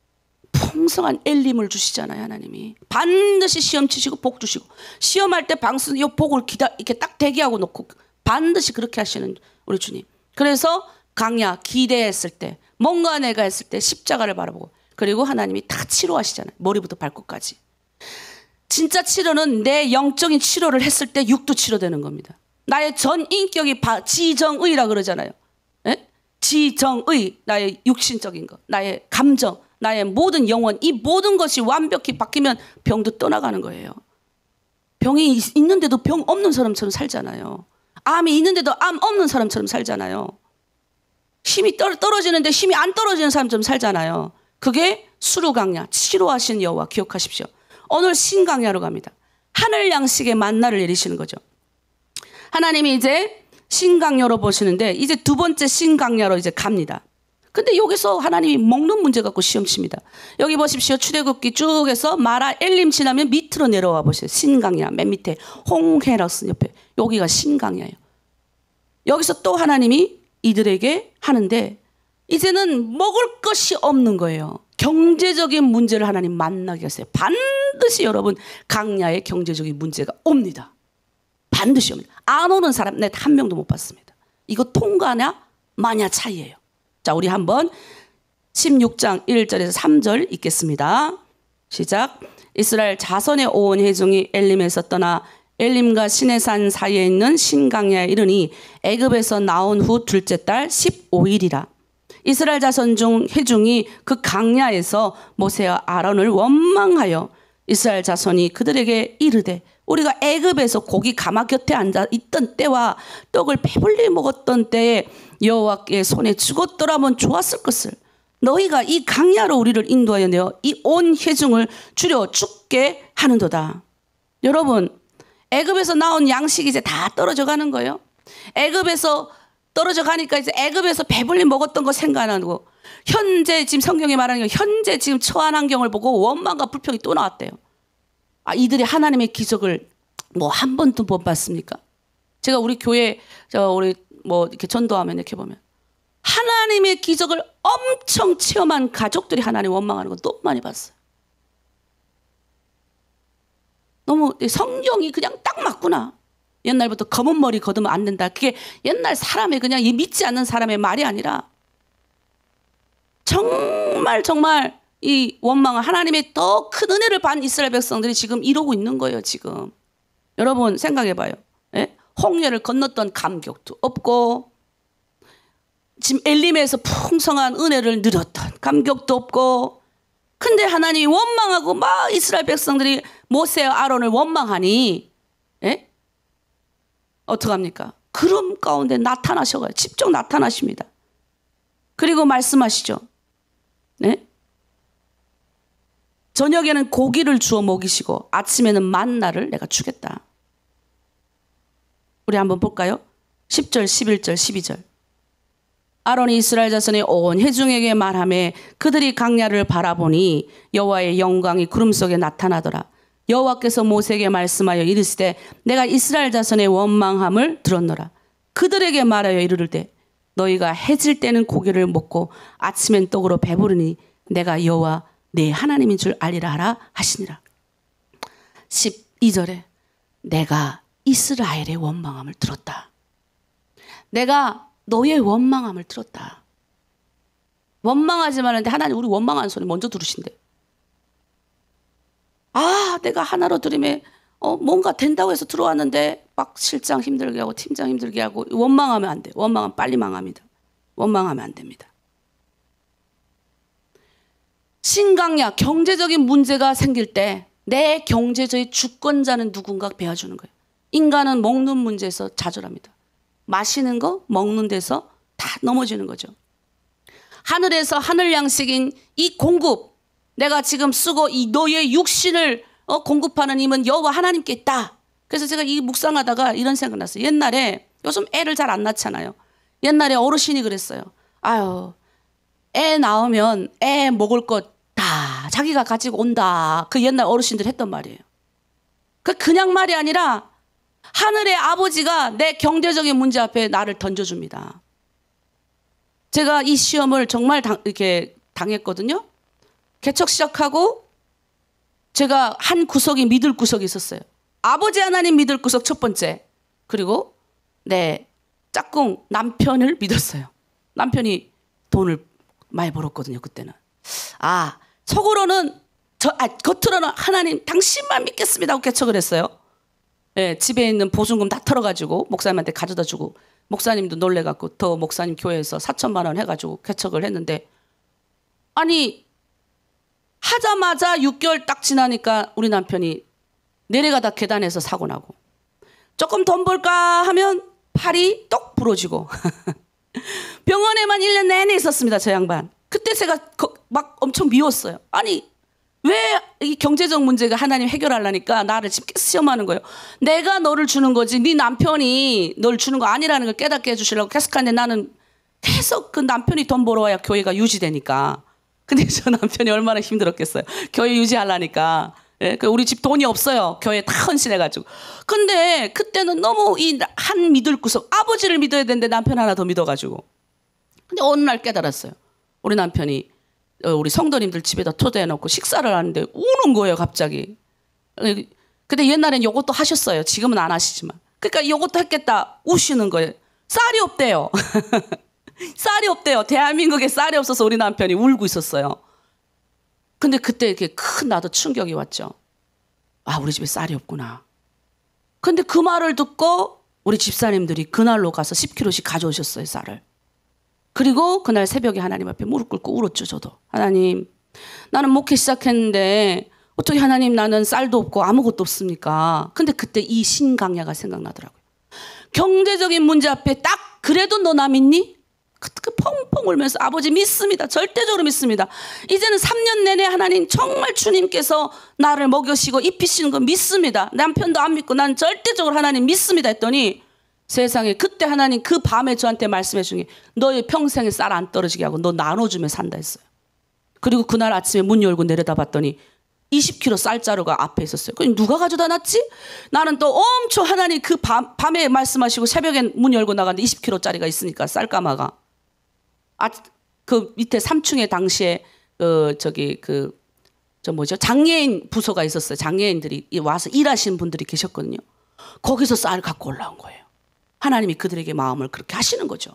풍성한 엘림을 주시잖아요. 하나님이 반드시 시험 치시고 복 주시고 시험할 때 방수 이 복을 이렇게 딱 대기하고 놓고 반드시 그렇게 하시는 우리 주님. 그래서 강야 기대했을 때 뭔가 내가 했을 때 십자가를 바라보고 그리고 하나님이 다 치료하시잖아요. 머리부터 발끝까지. 진짜 치료는 내 영적인 치료를 했을 때 육도 치료되는 겁니다. 나의 전 인격이 지정의라 그러잖아요. 예? 지정의, 나의 육신적인 것, 나의 감정, 나의 모든 영혼, 이 모든 것이 완벽히 바뀌면 병도 떠나가는 거예요. 병이 있는데도 병 없는 사람처럼 살잖아요. 암이 있는데도 암 없는 사람처럼 살잖아요. 힘이 떨어지는데 힘이 안 떨어지는 사람처럼 살잖아요. 그게 수루강야, 치료하신 여호와 기억하십시오. 오늘 신강야로 갑니다. 하늘 양식의 만나를 내리시는 거죠. 하나님이 이제 신강야로 보시는데 이제 두 번째 신강야로 이제 갑니다. 근데 여기서 하나님이 먹는 문제 갖고 시험 칩니다. 여기 보십시오. 출애굽기 쭉 해서 마라 엘림 지나면 밑으로 내려와 보세요. 신강야 맨 밑에 홍해라스 옆에 여기가 신강야예요. 여기서 또 하나님이 이들에게 하는데 이제는 먹을 것이 없는 거예요. 경제적인 문제를 하나님 만나게 하세요. 반드시 여러분 강야에 경제적인 문제가 옵니다. 반드시 옵니다. 안 오는 사람 내 한 명도 못 봤습니다. 이거 통과냐 마냐 차이예요. 자, 우리 한번 16장 1절에서 3절 읽겠습니다. 시작. 이스라엘 자손의 온 회중이 엘림에서 떠나 엘림과 시내산 사이에 있는 신강야에 이르니 애굽에서 나온 후 둘째 달 15일이라. 이스라엘 자손 중 회중이 그 강야에서 모세와 아론을 원망하여 이스라엘 자손이 그들에게 이르되 우리가 애굽에서 고기 가마 곁에 앉아 있던 때와 떡을 배불리 먹었던 때에 여호와께 손에 죽었더라면 좋았을 것을 너희가 이 강야로 우리를 인도하여 내어 이 온 회중을 줄여 죽게 하는도다. 여러분 애굽에서 나온 양식이 이제 다 떨어져 가는 거예요. 애굽에서 떨어져 가니까 이제 애굽에서 배불리 먹었던 거 생각나고 현재 지금 성경에 말하는 게 현재 지금 처한 환경을 보고 원망과 불평이 또 나왔대요. 아, 이들이 하나님의 기적을 뭐 한 번도 못 봤습니까? 제가 우리 교회 우리 뭐 이렇게 전도하면 이렇게 보면 하나님의 기적을 엄청 체험한 가족들이 하나님 원망하는 거 너무 많이 봤어요. 너무 성경이 그냥 딱 맞구나. 옛날부터 검은 머리 거두면 안 된다. 그게 옛날 사람의 그냥 믿지 않는 사람의 말이 아니라 정말 이 원망은 하나님의 더 큰 은혜를 받은 이스라엘 백성들이 지금 이러고 있는 거예요. 지금 여러분 생각해봐요. 예? 홍해를 건넜던 감격도 없고 지금 엘림에서 풍성한 은혜를 누렸던 감격도 없고 근데 하나님이 원망하고 막 이스라엘 백성들이 모세와 아론을 원망하니 예? 어떡합니까? 구름 가운데 나타나셔가지고 직접 나타나십니다. 그리고 말씀하시죠. 네? 저녁에는 고기를 주어 먹이시고 아침에는 만나를 내가 주겠다. 우리 한번 볼까요? 10절, 11절, 12절. 아론이 이스라엘 자손의 온 회중에게 말하며 그들이 강야를 바라보니 여호와의 영광이 구름 속에 나타나더라. 여호와께서 모세에게 말씀하여 이르시되 내가 이스라엘 자손의 원망함을 들었노라. 그들에게 말하여 이르르되 너희가 해질 때는 고기를 먹고 아침엔 떡으로 배부르니 내가 여호와 내 하나님인 줄 알리라 하라 하시니라. 12절에 내가 이스라엘의 원망함을 들었다. 내가 너의 원망함을 들었다. 원망하지 말는데 하나님 우리 원망하는 소리 먼저 들으신대. 아, 내가 하나로 들으면 뭔가 된다고 해서 들어왔는데 막 실장 힘들게 하고 팀장 힘들게 하고 원망하면 안 돼. 원망하면 빨리 망합니다. 원망하면 안 됩니다. 신강야 경제적인 문제가 생길 때 내 경제적인 주권자는 누군가 배워주는 거예요. 인간은 먹는 문제에서 좌절합니다. 마시는 거, 먹는 데서 다 넘어지는 거죠. 하늘에서 하늘 양식인 이 공급, 내가 지금 쓰고 이 너의 육신을 공급하는 힘은 여호와 하나님께 있다. 그래서 제가 이 묵상하다가 이런 생각 났어요. 옛날에 요즘 애를 잘 안 낳잖아요. 옛날에 어르신이 그랬어요. 아유, 애 낳으면 애 먹을 것 다 자기가 가지고 온다. 그 옛날 어르신들 했던 말이에요. 그냥 말이 아니라 하늘의 아버지가 내 경제적인 문제 앞에 나를 던져줍니다. 제가 이 시험을 정말 이렇게 당했거든요. 개척 시작하고 제가 한 구석이 믿을 구석이 있었어요. 아버지 하나님 믿을 구석 첫 번째. 그리고 내 짝꿍 남편을 믿었어요. 남편이 돈을 많이 벌었거든요. 그때는. 속으로는 겉으로는 하나님 당신만 믿겠습니다 하고 개척을 했어요. 네, 집에 있는 보증금 다 털어가지고 목사님한테 가져다 주고 목사님도 놀래갖고 더 목사님 교회에서 4천만 원 해가지고 개척을 했는데 아니 하자마자 6개월 딱 지나니까 우리 남편이 내려가다 계단에서 사고 나고 조금 돈 벌까 하면 팔이 똑 부러지고 병원에만 1년 내내 있었습니다. 저 양반. 그때 제가 막 엄청 미웠어요. 아니 왜 이 경제적 문제가 하나님 해결하려니까 나를 집게 시험하는 거예요. 내가 너를 주는 거지 네 남편이 널 주는 거 아니라는 걸 깨닫게 해주시려고 계속 하는데 나는 계속 그 남편이 돈 벌어와야 교회가 유지되니까. 근데 저 남편이 얼마나 힘들었겠어요. 교회 유지하려니까. 예, 우리 집 돈이 없어요. 교회 다 헌신해가지고. 근데 그때는 너무 이 한 믿을 구석 아버지를 믿어야 되는데 남편 하나 더 믿어가지고. 근데 어느 날 깨달았어요. 우리 남편이 우리 성도님들 집에다 초대해놓고 식사를 하는데 우는 거예요, 갑자기. 근데 옛날엔 요것도 하셨어요. 지금은 안 하시지만. 그러니까 요것도 했겠다. 우시는 거예요. 쌀이 없대요. 쌀이 없대요. 대한민국에 쌀이 없어서 우리 남편이 울고 있었어요. 근데 그때 이렇게 큰 나도 충격이 왔죠. 우리 집에 쌀이 없구나. 근데 그 말을 듣고 우리 집사님들이 그날로 가서 10kg씩 가져오셨어요, 쌀을. 그리고 그날 새벽에 하나님 앞에 무릎 꿇고 울었죠, 저도. 하나님, 나는 목회 시작했는데 어떻게 하나님 나는 쌀도 없고 아무것도 없습니까? 근데 그때 이 신강야가 생각나더라고요. 경제적인 문제 앞에 딱 그래도 너 나 믿니? 그 펑펑 울면서 아버지 믿습니다. 절대적으로 믿습니다. 이제는 3년 내내 하나님 정말 주님께서 나를 먹여시고 입히시는 거 믿습니다. 남편도 안 믿고 난 절대적으로 하나님 믿습니다 했더니 세상에 그때 하나님 그 밤에 저한테 말씀해 준 게 너의 평생에 쌀 안 떨어지게 하고 너 나눠주면 산다 했어요. 그리고 그날 아침에 문 열고 내려다 봤더니 20kg 쌀자루가 앞에 있었어요. 그럼 누가 가져다 놨지? 나는 또 엄청 하나님 그 밤에 말씀하시고 새벽에 문 열고 나갔는데 20kg짜리가 있으니까 쌀가마가. 그 밑에 3층에 당시에 장애인 부서가 있었어요. 장애인들이 와서 일하시는 분들이 계셨거든요. 거기서 쌀을 갖고 올라온 거예요. 하나님이 그들에게 마음을 그렇게 하시는 거죠.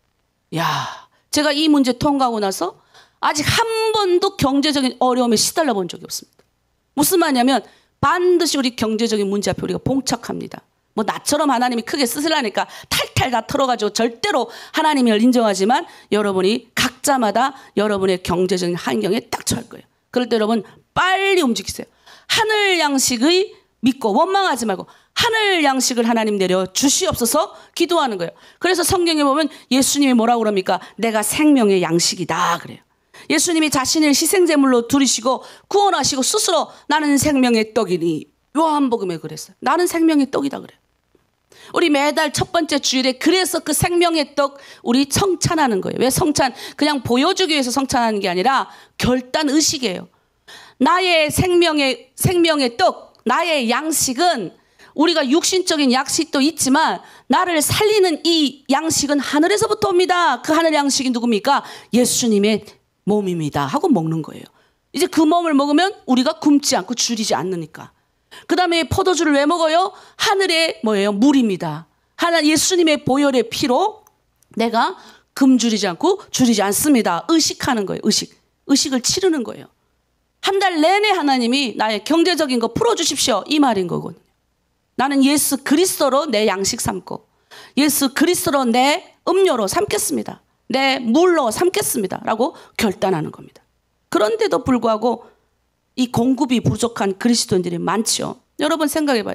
제가 이 문제 통과하고 나서 아직 한 번도 경제적인 어려움에 시달려 본 적이 없습니다. 무슨 말이냐면 반드시 우리 경제적인 문제 앞에 우리가 봉착합니다. 뭐 나처럼 하나님이 크게 쓰시려니까 탈탈 다 털어가지고 절대로 하나님을 인정하지만 여러분이 각자마다 여러분의 경제적인 환경에 딱 처할 거예요. 그럴 때 여러분 빨리 움직이세요. 하늘 양식의 믿고 원망하지 말고 하늘 양식을 하나님 내려 주시옵소서 기도하는 거예요. 그래서 성경에 보면 예수님이 뭐라고 그럽니까? 내가 생명의 양식이다 그래요. 예수님이 자신을 희생제물로 두리시고 구원하시고 스스로 나는 생명의 떡이니 요한복음에 그랬어요. 나는 생명의 떡이다 그래요. 우리 매달 첫 번째 주일에 그래서 그 생명의 떡 우리 성찬하는 거예요. 왜 성찬? 그냥 보여주기 위해서 성찬하는 게 아니라 결단 의식이에요. 나의 생명의 떡, 나의 양식은 우리가 육신적인 양식도 있지만 나를 살리는 이 양식은 하늘에서부터 옵니다. 그 하늘 양식이 누굽니까? 예수님의 몸입니다 하고 먹는 거예요. 이제 그 몸을 먹으면 우리가 굶지 않고 줄이지 않으니까. 그 다음에 포도주를 왜 먹어요? 하늘의 뭐예요? 물입니다. 예수님의 보혈의 피로 내가 금줄이지 않고 줄이지 않습니다. 의식하는 거예요. 의식을 치르는 거예요. 한 달 내내 하나님이 나의 경제적인 거 풀어주십시오 이 말인 거거든요. 나는 예수 그리스도로 내 양식 삼고 예수 그리스도로 내 음료로 삼겠습니다. 내 물로 삼겠습니다 라고 결단하는 겁니다. 그런데도 불구하고 이 공급이 부족한 그리스도인들이 많죠. 여러분 생각해봐요.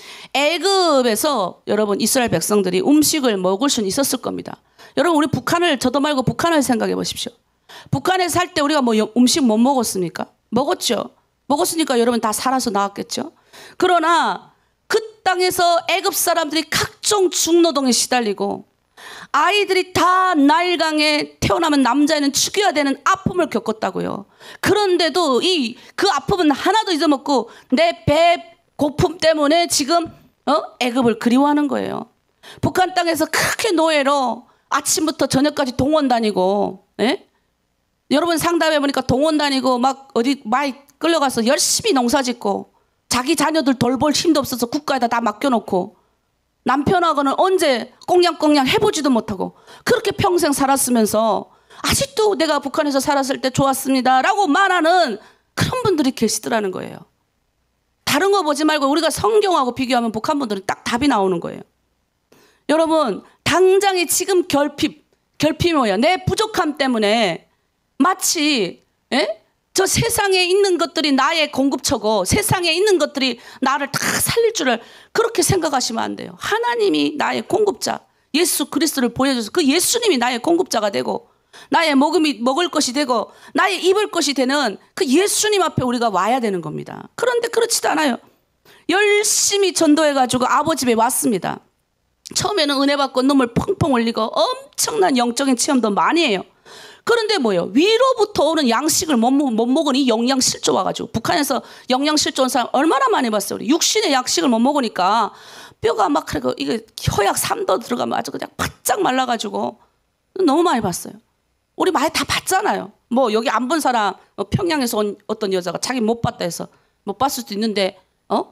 애굽에서 여러분 이스라엘 백성들이 음식을 먹을 수는 있었을 겁니다. 여러분 우리 저도 말고 북한을 생각해 보십시오. 북한에 살 때 우리가 뭐 음식 못 먹었습니까? 먹었죠. 먹었으니까 여러분 다 살아서 나왔겠죠. 그러나 그 땅에서 애굽 사람들이 각종 중노동에 시달리고 아이들이 다 나일강에 태어나면 남자애는 죽여야 되는 아픔을 겪었다고요. 그런데도 그 아픔은 하나도 잊어먹고 내 배 고픔 때문에 지금 애굽을 그리워하는 거예요. 북한 땅에서 크게 노예로 아침부터 저녁까지 동원 다니고, 예? 여러분 상담해보니까 동원 다니고 막 어디 많이 끌려가서 열심히 농사 짓고 자기 자녀들 돌볼 힘도 없어서 국가에다 다 맡겨놓고 남편하고는 언제 꽁냥꽁냥 해보지도 못하고 그렇게 평생 살았으면서 아직도 내가 북한에서 살았을 때 좋았습니다 라고 말하는 그런 분들이 계시더라는 거예요. 다른 거 보지 말고 우리가 성경하고 비교하면 북한 분들은 딱 답이 나오는 거예요. 여러분 당장에 지금 결핍이 뭐야? 내 부족함 때문에 마치 저 세상에 있는 것들이 나의 공급처고 세상에 있는 것들이 나를 다 살릴 줄을 그렇게 생각하시면 안 돼요. 하나님이 나의 공급자 예수 그리스도를 보여줘서 그 예수님이 나의 공급자가 되고 나의 먹을 것이 되고 나의 입을 것이 되는 그 예수님 앞에 우리가 와야 되는 겁니다. 그런데 그렇지도 않아요. 열심히 전도해가지고 아버지 집에 왔습니다. 처음에는 은혜 받고 눈물 펑펑 흘리고 엄청난 영적인 체험도 많이 해요. 그런데 뭐예요? 위로부터 오는 양식을 못 먹으니 영양실조 와가지고 북한에서 영양실조 온 사람 얼마나 많이 봤어요. 우리 육신의 양식을 못 먹으니까 뼈가 막 그리고 이게 혈약 3도 들어가면 아주 그냥 바짝 말라가지고 너무 많이 봤어요. 우리 많이 다 봤잖아요. 뭐 여기 안 본 사람 평양에서 온 어떤 여자가 자기 못 봤다 해서 못 봤을 수도 있는데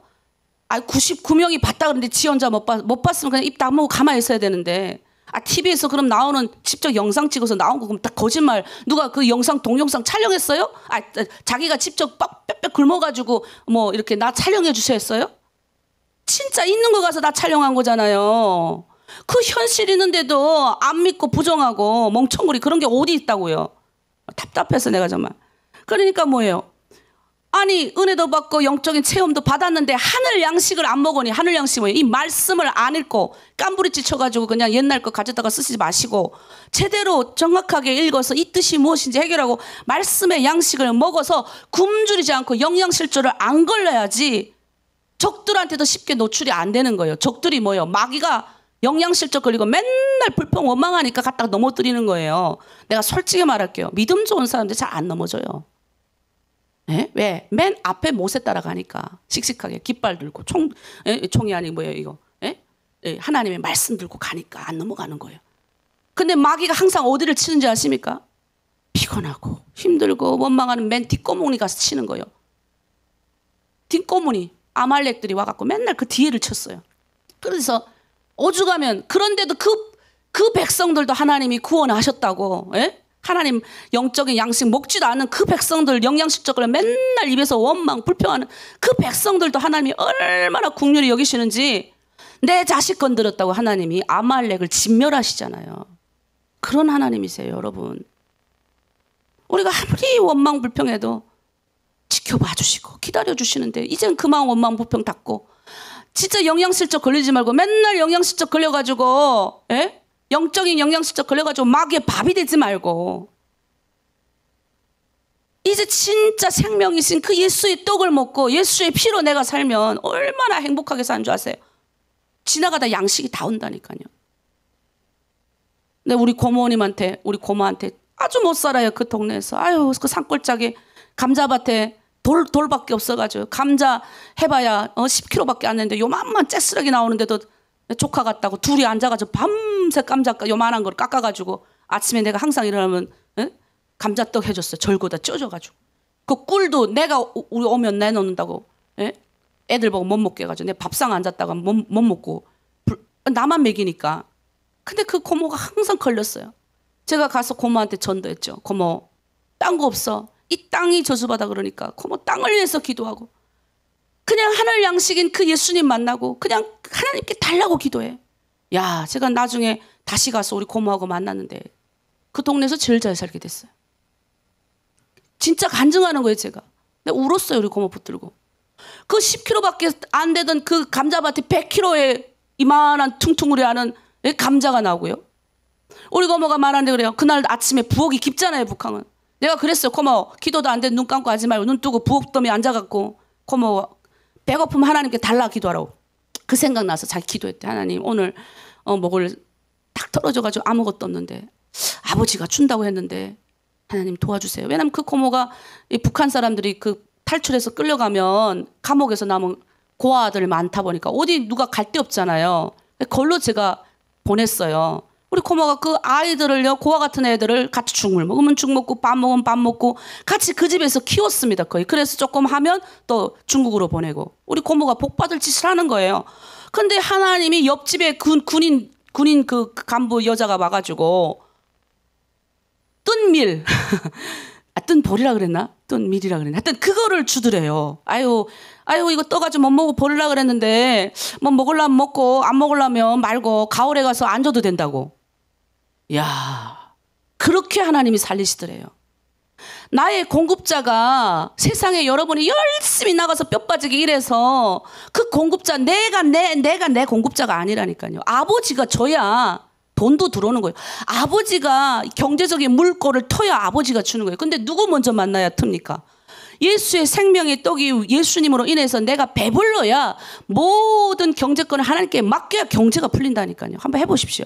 99명이 봤다 그러는데 지 혼자 못 봤으면 그냥 입 다물고 가만히 있어야 되는데 TV에서 그럼 나오는 직접 영상 찍어서 나온 거 그럼 다 거짓말. 누가 그 영상 동영상 촬영했어요? 자기가 직접 빽빽 굶어가지고 뭐 이렇게 나 촬영해 주셔 했어요? 진짜 있는 거 가서 나 촬영한 거잖아요. 그 현실 있는데도 안 믿고 부정하고 멍청구리 그런 게 어디 있다고요. 답답해서 내가 정말. 그러니까 뭐예요? 아니 은혜도 받고 영적인 체험도 받았는데 하늘 양식을 안 먹으니 하늘 양식이 뭐예요? 이 말씀을 안 읽고 깜부리치 쳐가지고 그냥 옛날 거 가져다가 쓰지 마시고 제대로 정확하게 읽어서 이 뜻이 무엇인지 해결하고 말씀의 양식을 먹어서 굶주리지 않고 영양실조를 안 걸려야지 적들한테도 쉽게 노출이 안 되는 거예요. 적들이 뭐예요? 마귀가 영양실조 걸리고 맨날 불평 원망하니까 갖다가 넘어뜨리는 거예요. 내가 솔직히 말할게요. 믿음 좋은 사람들 잘 안 넘어져요. 예? 왜? 맨 앞에 못에 따라가니까 씩씩하게 깃발 들고 총이 아니 뭐예요 이거? 예? 예, 하나님의 말씀 들고 가니까 안 넘어가는 거예요. 근데 마귀가 항상 어디를 치는지 아십니까? 피곤하고 힘들고 원망하는 맨 뒷꼬문이 가서 치는 거예요. 뒷꼬문이 아말렉들이 와갖고 맨날 그 뒤에를 쳤어요. 그래서 오죽하면 그런데도 그 백성들도 하나님이 구원하셨다고. 예? 하나님 영적인 양식 먹지도 않은 그 백성들 영양실적을 맨날 입에서 원망 불평하는 그 백성들도 하나님이 얼마나 긍휼히 여기시는지 내 자식 건드렸다고 하나님이 아말렉을 진멸하시잖아요. 그런 하나님이세요 여러분. 우리가 아무리 원망 불평해도 지켜봐 주시고 기다려 주시는데 이젠 그만 원망 불평 닫고 진짜 영양실적 걸리지 말고 맨날 영양실적 걸려가지고 영적인 영양실적 걸려가지고 마귀의 밥이 되지 말고 이제 진짜 생명이신 그 예수의 떡을 먹고 예수의 피로 내가 살면 얼마나 행복하게 사는 줄 아세요? 지나가다 양식이 다 온다니까요. 근데 우리 고모님한테 우리 고모한테 아주 못 살아요. 그 동네에서. 아유 그 산골짜기 감자밭에 돌밖에 없어가지고 감자 해봐야 10kg밖에 안 되는데 요만만 째쓰레기 나오는데도 조카 같다고 둘이 앉아가지고 밤새 감자 요만한 걸 깎아가지고 아침에 내가 항상 일어나면 감자떡 해줬어요. 절구다 쪄줘가지고 그 꿀도 내가 우리 오면 내놓는다고 애들 보고 못 먹게 해가지고 내 밥상 앉았다가 못 먹고 나만 먹이니까. 근데 그 고모가 항상 걸렸어요. 제가 가서 고모한테 전도했죠. 고모 딴 거 없어. 이 땅이 저주받아 그러니까 고모 땅을 위해서 기도하고 그냥 하늘 양식인 그 예수님 만나고 그냥 하나님께 달라고 기도해. 야, 제가 나중에 다시 가서 우리 고모하고 만났는데 그 동네에서 제일 잘 살게 됐어요. 진짜 간증하는 거예요 제가. 내가 울었어요 우리 고모 붙들고. 그 10kg밖에 안 되던 그 감자밭에 100kg의 이만한 퉁퉁우리 하는 감자가 나오고요. 우리 고모가 말하는데 그래요. 그날 아침에 부엌이 깊잖아요 북한은. 내가 그랬어요. 고마워. 기도도 안 돼. 눈 감고 하지 말고 눈 뜨고 부엌더미에 앉아갖고 고마워. 배고프면 하나님께 달라 기도하라고. 그 생각 나서 자기 기도했대. 하나님 오늘 목을 딱 털어져가지고 아무것도 없는데 아버지가 준다고 했는데 하나님 도와주세요. 왜냐면 그 고모가 이 북한 사람들이 그 탈출해서 끌려가면 감옥에서 남은 고아들 많다 보니까 어디 누가 갈 데 없잖아요. 그걸로 제가 보냈어요. 우리 고모가 그 아이들을요, 고아 같은 애들을 같이 죽물 먹으면 죽 먹고 밥 먹으면 밥 먹고 같이 그 집에서 키웠습니다. 거의. 그래서 조금 하면 또 중국으로 보내고 우리 고모가 복받을 짓을 하는 거예요. 근데 하나님이 옆집에 군인 그 간부 여자가 와가지고 뜬밀 뜬볼이라 그랬나? 뜬밀이라 그랬나? 하여튼 그거를 주더래요. 아유 이거 떠가지고 못 먹고 버리려 그랬는데 뭐 먹으려면 먹고 안 먹으려면 말고 가을에 가서 안 줘도 된다고. 야, 그렇게 하나님이 살리시더래요. 나의 공급자가 세상에 여러분이 열심히 나가서 뼈 빠지게 일해서 그 공급자 내가 내 공급자가 아니라니까요. 아버지가 줘야 돈도 들어오는 거예요. 아버지가 경제적인 물꼬를 터야 아버지가 주는 거예요. 근데 누구 먼저 만나야 틉니까? 예수의 생명의 떡이 예수님으로 인해서 내가 배불러야 모든 경제권을 하나님께 맡겨야 경제가 풀린다니까요. 한번 해보십시오.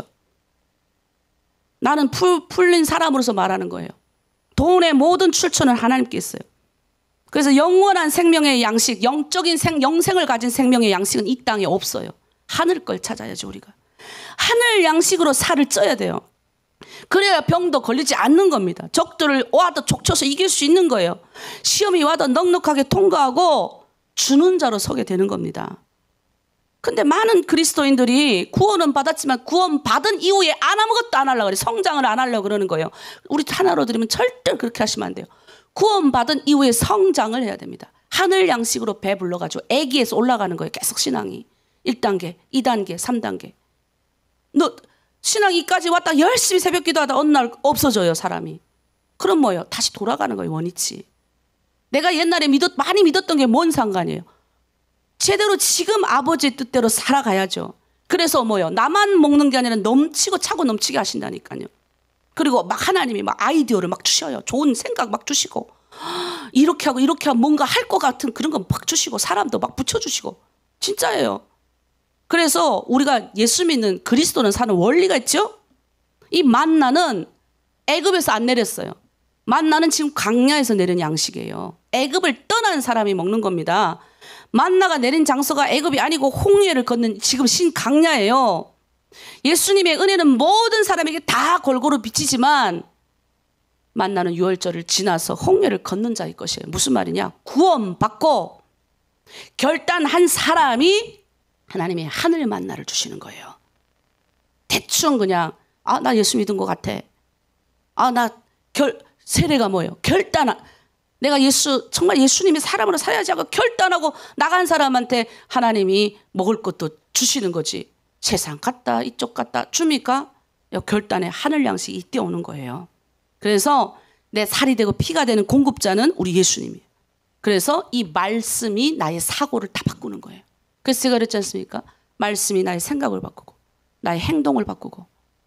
나는 풀린 사람으로서 말하는 거예요. 돈의 모든 출처는 하나님께 있어요. 그래서 영원한 생명의 양식, 영생을 가진 생명의 양식은 이 땅에 없어요. 하늘 걸 찾아야죠, 우리가. 하늘 양식으로 살을 쪄야 돼요. 그래야 병도 걸리지 않는 겁니다. 적들을 와도 족쳐서 이길 수 있는 거예요. 시험이 와도 넉넉하게 통과하고 주는 자로 서게 되는 겁니다. 근데 많은 그리스도인들이 구원은 받았지만 구원 받은 이후에 아무것도 안 하려고 그래요. 성장을 안 하려고 그러는 거예요. 우리 하나로 드리면 절대 그렇게 하시면 안 돼요. 구원 받은 이후에 성장을 해야 됩니다. 하늘 양식으로 배불러가지고 애기에서 올라가는 거예요. 계속 신앙이. 1단계, 2단계, 3단계. 너 신앙 2까지 왔다 열심히 새벽 기도하다 어느 날 없어져요, 사람이. 그럼 뭐예요? 다시 돌아가는 거예요, 원위치. 내가 옛날에 많이 믿었던 게 뭔 상관이에요? 제대로 지금 아버지의 뜻대로 살아가야죠. 그래서 뭐요? 나만 먹는 게 아니라 넘치고 차고 넘치게 하신다니까요. 그리고 막 하나님이 막 아이디어를 막 주셔요. 좋은 생각 막 주시고 이렇게 하고 뭔가 할 것 같은 그런 거 막 주시고 사람도 막 붙여주시고 진짜예요. 그래서 우리가 예수 믿는 그리스도는 사는 원리가 있죠. 이 만나는 애굽에서 안 내렸어요. 만나는 지금 광야에서 내린 양식이에요. 애굽을 떠난 사람이 먹는 겁니다. 만나가 내린 장소가 애굽이 아니고 홍해를 걷는 지금 신광야예요. 예수님의 은혜는 모든 사람에게 다 골고루 비치지만 만나는 유월절을 지나서 홍해를 걷는 자의 것이에요. 무슨 말이냐? 구원받고 결단한 사람이 하나님의 하늘 만나를 주시는 거예요. 대충 그냥 나 예수 믿은 것 같아. 세례가 뭐예요? 내가 정말 예수님이 사람으로 살아야지 하고 결단하고 나간 사람한테 하나님이 먹을 것도 주시는 거지. 세상 갔다 이쪽 갔다 줍니까? 결단에 하늘 양식이 이때 오는 거예요. 그래서 내 살이 되고 피가 되는 공급자는 우리 예수님이에요. 그래서 이 말씀이 나의 사고를 다 바꾸는 거예요. 그래서 제가 그랬지 않습니까? 말씀이 나의 생각을 바꾸고 나의 행동을 바꾸고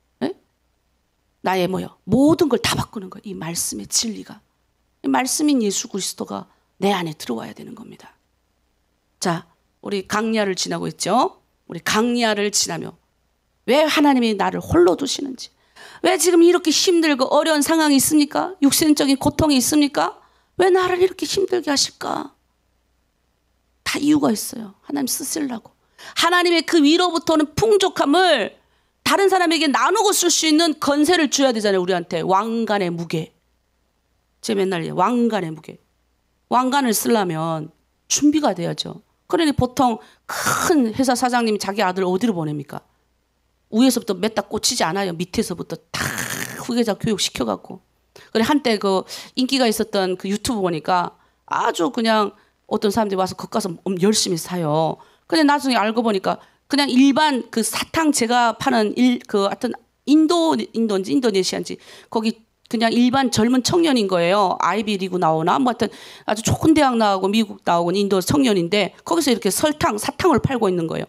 나의 모든 걸 다 바꾸는 거예요. 이 말씀의 진리가. 이 말씀인 예수 그리스도가 내 안에 들어와야 되는 겁니다. 자, 우리 강야를 지나고 있죠. 우리 강야를 지나며 왜 하나님이 나를 홀로 두시는지, 왜 지금 이렇게 힘들고 어려운 상황이 있습니까? 육신적인 고통이 있습니까? 왜 나를 이렇게 힘들게 하실까? 다 이유가 있어요. 하나님 쓰시려고. 하나님의 그 위로부터는 풍족함을 다른 사람에게 나누고 쓸 수 있는 건세를 줘야 되잖아요. 우리한테 왕관의 무게. 제가 맨날 왕관의 무게. 왕관을 쓰려면 준비가 돼야죠. 그러니 보통 큰 회사 사장님이 자기 아들 어디로 보냅니까? 위에서부터 몇 달 꽂히지 않아요. 밑에서부터 다 후계자 교육 시켜갖고. 그래 한때 그 인기가 있었던 그 유튜브 보니까 아주 그냥 어떤 사람들이 와서 거기 가서 열심히 사요. 근데 나중에 알고 보니까 그냥 일반 그 사탕 제가 파는 하여튼 인도인지 인도네시아인지 거기 그냥 일반 젊은 청년인 거예요. 아이비리그 나오나 뭐 하여튼 아주 좋은 대학 나오고 미국 나오고 인도 청년인데 거기서 이렇게 사탕을 팔고 있는 거예요.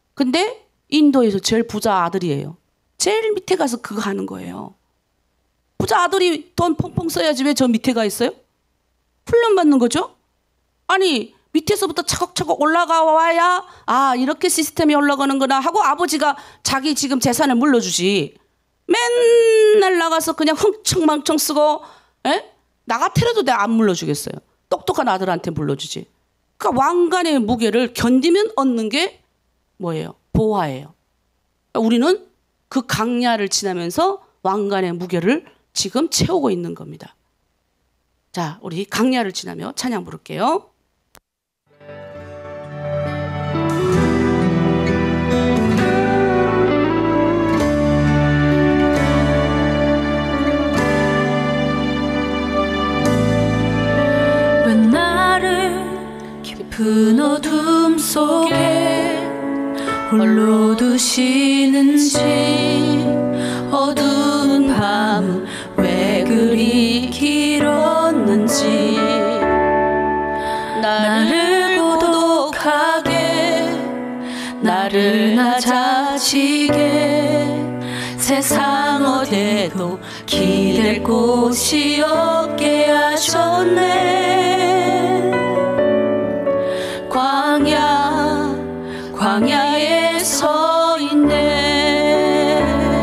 근데 인도에서 제일 부자 아들이에요. 제일 밑에 가서 그거 하는 거예요. 부자 아들이 돈 펑펑 써야지 왜 저 밑에 가 있어요? 훈련받는 거죠. 아니 밑에서부터 차곡차곡 올라가 와야 이렇게 시스템이 올라가는구나 하고 아버지가 자기 지금 재산을 물려주지. 맨날 나가서 그냥 흥청망청 쓰고 나 같아도 내가 안 물려주겠어요. 똑똑한 아들한테 물려주지. 그러니까 왕관의 무게를 견디면 얻는 게 뭐예요? 보화예요. 우리는 그 강야를 지나면서 왕관의 무게를 지금 채우고 있는 겁니다. 자, 우리 강야를 지나며 찬양 부를게요. 왜 나를 깊은 어둠 속에 홀로 두시는지, 어두운 밤은 왜 그리 길었는지, 나를 고독하게 나를 낮아지게 세상 어디에도 기댈 곳이 없게 하셨네. 광야에 서 있네.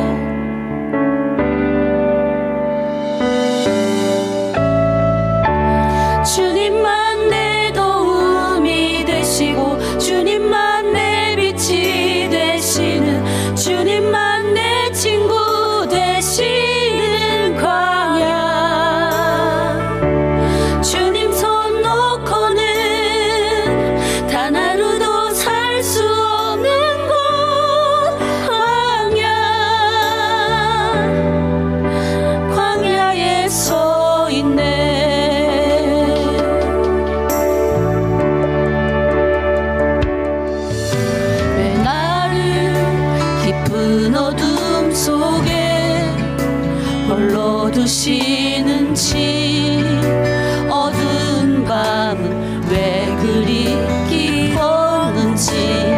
주님만 내 도움이 되시고 주님만 내 빛이 되시는, 주님만 내 친구 되시는 광야. 주님 손 놓고는 단 하루도 살 수 없는 곳, 광야에 서 있네. 왜 나를 깊은 어둠 속에 홀로 두시는지, 어두운 밤은 왜 그리 길었는지,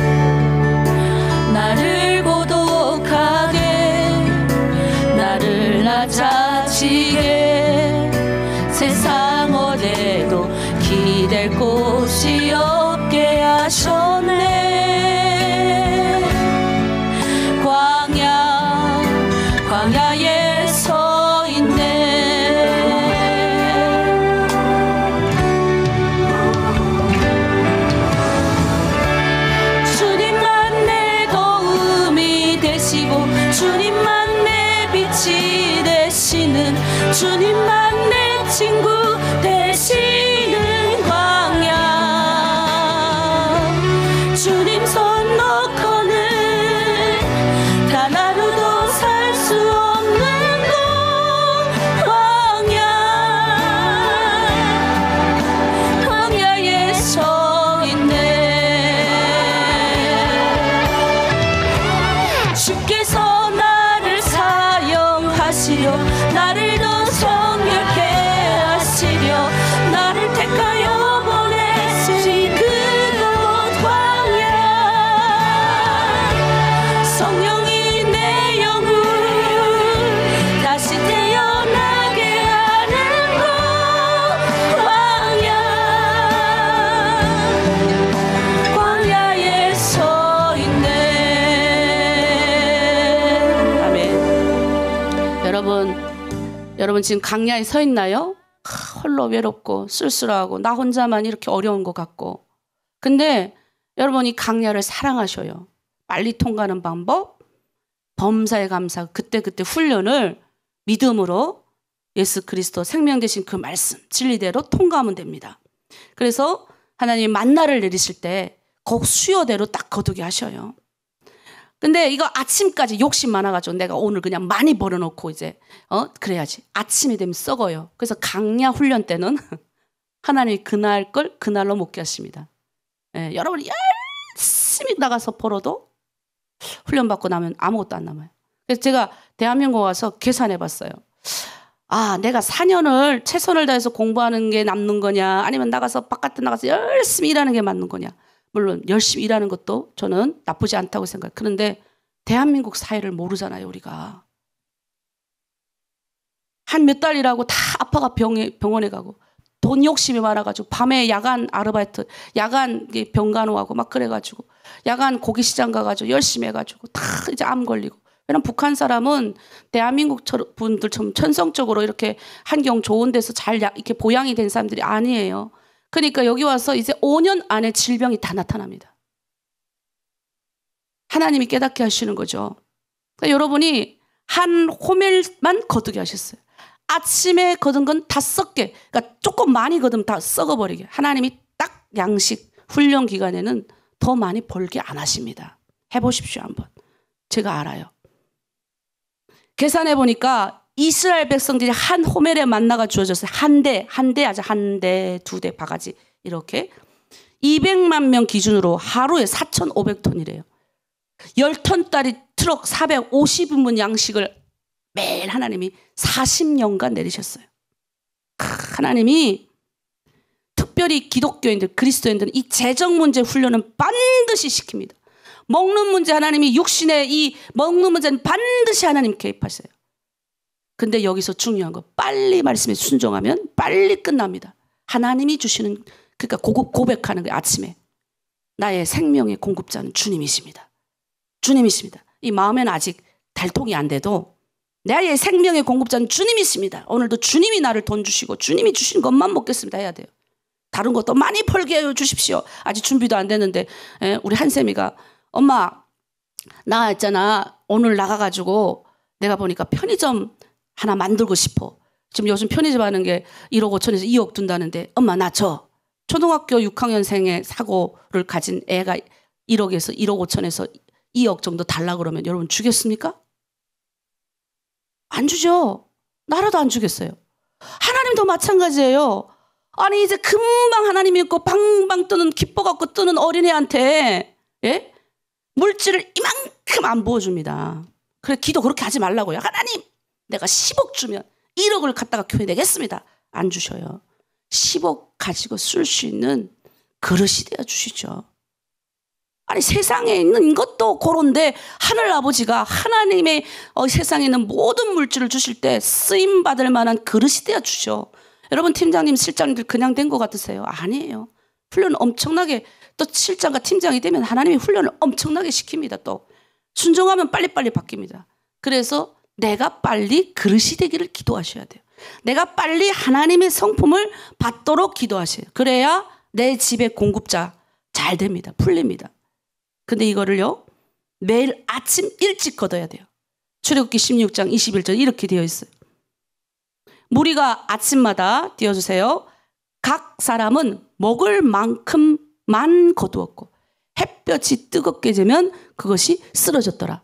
나를 고독하게 나를 낮아지게 세상 어디에도 기댈 곳이 없게 하셨네. 광야에 서 있네. 주님만 내 도움이 되시고 주님만 내 빛이 되시는, 주님만 내 친구 되시는 광야. 주님 손 놓고는 단 하루도 살 수 없는 곳, 광야에 서 있네. 주께서 나를 사용하시려 나를 더 성령케 하시려 나를 택하여 보내신 그곳 광야. 성령이 내 영혼 다시 태어나게 하는 곳, 광야에 서 있네. 아멘. 여러분 지금 강야에 서 있나요? 홀로 외롭고 쓸쓸하고 나 혼자만 이렇게 어려운 것 같고. 근데 여러분 이 강야를 사랑하셔요. 빨리 통과하는 방법, 범사에 감사, 그때그때 훈련을 믿음으로 예수 그리스도 생명 되신 그 말씀 진리대로 통과하면 됩니다. 그래서 하나님 만나를 내리실 때 꼭 수요대로 딱 거두게 하셔요. 근데 이거 아침까지 욕심 많아가지고 내가 오늘 그냥 많이 벌어놓고 이제 그래야지. 아침이 되면 썩어요. 그래서 강야 훈련 때는 하나님이 그날 걸 그날로 먹게 하십니다. 여러분이 열심히 나가서 벌어도 훈련받고 나면 아무것도 안 남아요. 그래서 제가 대한민국 와서 계산해봤어요. 내가 4년을 최선을 다해서 공부하는 게 남는 거냐, 아니면 바깥에 나가서 열심히 일하는 게 맞는 거냐. 물론 열심히 일하는 것도 저는 나쁘지 않다고 생각해요. 그런데 대한민국 사회를 모르잖아요, 우리가. 한 몇 달 일하고 다 아파가 병원에 가고 돈 욕심이 많아가지고 밤에 야간 아르바이트, 야간 병간호하고 막 그래가지고 야간 고기시장 가가지고 열심히 해가지고 다 이제 암 걸리고. 왜냐면 북한 사람은 대한민국 분들처럼 천성적으로 이렇게 환경 좋은 데서 잘 이렇게 보양이 된 사람들이 아니에요. 그러니까 여기 와서 이제 5년 안에 질병이 다 나타납니다. 하나님이 깨닫게 하시는 거죠. 그러니까 여러분이 한 호멜만 거두게 하셨어요. 아침에 거둔 건 다 썩게, 그러니까 조금 많이 거두면 다 썩어버리게. 하나님이 딱 양식 훈련 기간에는 더 많이 벌게 안 하십니다. 해보십시오 한번. 제가 알아요. 계산해 보니까 이스라엘 백성들이 한 호멜에 만나가 주어졌어요. 한 대, 아주 한 대, 두 대 바가지 이렇게 200만 명 기준으로 하루에 4,500톤이래요. 10톤짜리 트럭 450인분 양식을 매일 하나님이 40년간 내리셨어요. 하나님이 특별히 기독교인들, 그리스도인들은 이 재정 문제 훈련은 반드시 시킵니다. 먹는 문제 하나님이 육신의 이 먹는 문제는 반드시 하나님 개입하세요. 근데 여기서 중요한 거 빨리 말씀에 순종하면 빨리 끝납니다. 하나님이 주시는 그러니까 고백하는 거예요. 아침에 나의 생명의 공급자는 주님이십니다. 주님이십니다. 이 마음에는 아직 달통이 안 돼도 나의 생명의 공급자는 주님이십니다. 오늘도 주님이 나를 돈 주시고 주님이 주신 것만 먹겠습니다 해야 돼요. 다른 것도 많이 벌게 해 주십시오. 아직 준비도 안 됐는데 우리 한샘이가 엄마 나 있잖아 오늘 나가가지고 내가 보니까 편의점 하나 만들고 싶어. 지금 요즘 편의점 하는 게 1억 5천에서 2억 든다는데 엄마 나 저 초등학교 6학년생의 사고를 가진 애가 1억에서 1억 5천에서 2억 정도 달라 그러면 여러분 주겠습니까? 안 주죠. 나라도 안 주겠어요. 하나님도 마찬가지예요. 아니 이제 금방 하나님 믿고 방방 뜨는 기뻐갖고 뜨는 어린애한테 예? 물질을 이만큼 안 부어줍니다. 그래 기도 그렇게 하지 말라고요. 하나님 내가 10억 주면 1억을 갖다가 교회 내겠습니다. 안 주셔요. 10억 가지고 쓸 수 있는 그릇이 되어 주시죠. 아니 세상에 있는 것도 그런데 하늘 아버지가 하나님의 세상에 있는 모든 물질을 주실 때 쓰임받을 만한 그릇이 되어 주죠. 여러분 팀장님 실장님들 그냥 된 것 같으세요? 아니에요. 훈련 엄청나게 또 실장과 팀장이 되면 하나님이 훈련을 엄청나게 시킵니다. 또 순종하면 빨리빨리 바뀝니다. 그래서 내가 빨리 그릇이 되기를 기도하셔야 돼요. 내가 빨리 하나님의 성품을 받도록 기도하세요. 그래야 내 집의 공급자 잘 됩니다. 풀립니다. 근데 이거를요 매일 아침 일찍 걷어야 돼요. 출애굽기 16장 21절 이렇게 되어 있어요. 무리가 아침마다 띄워주세요. 각 사람은 먹을 만큼만 거두었고 햇볕이 뜨겁게 되면 그것이 쓰러졌더라.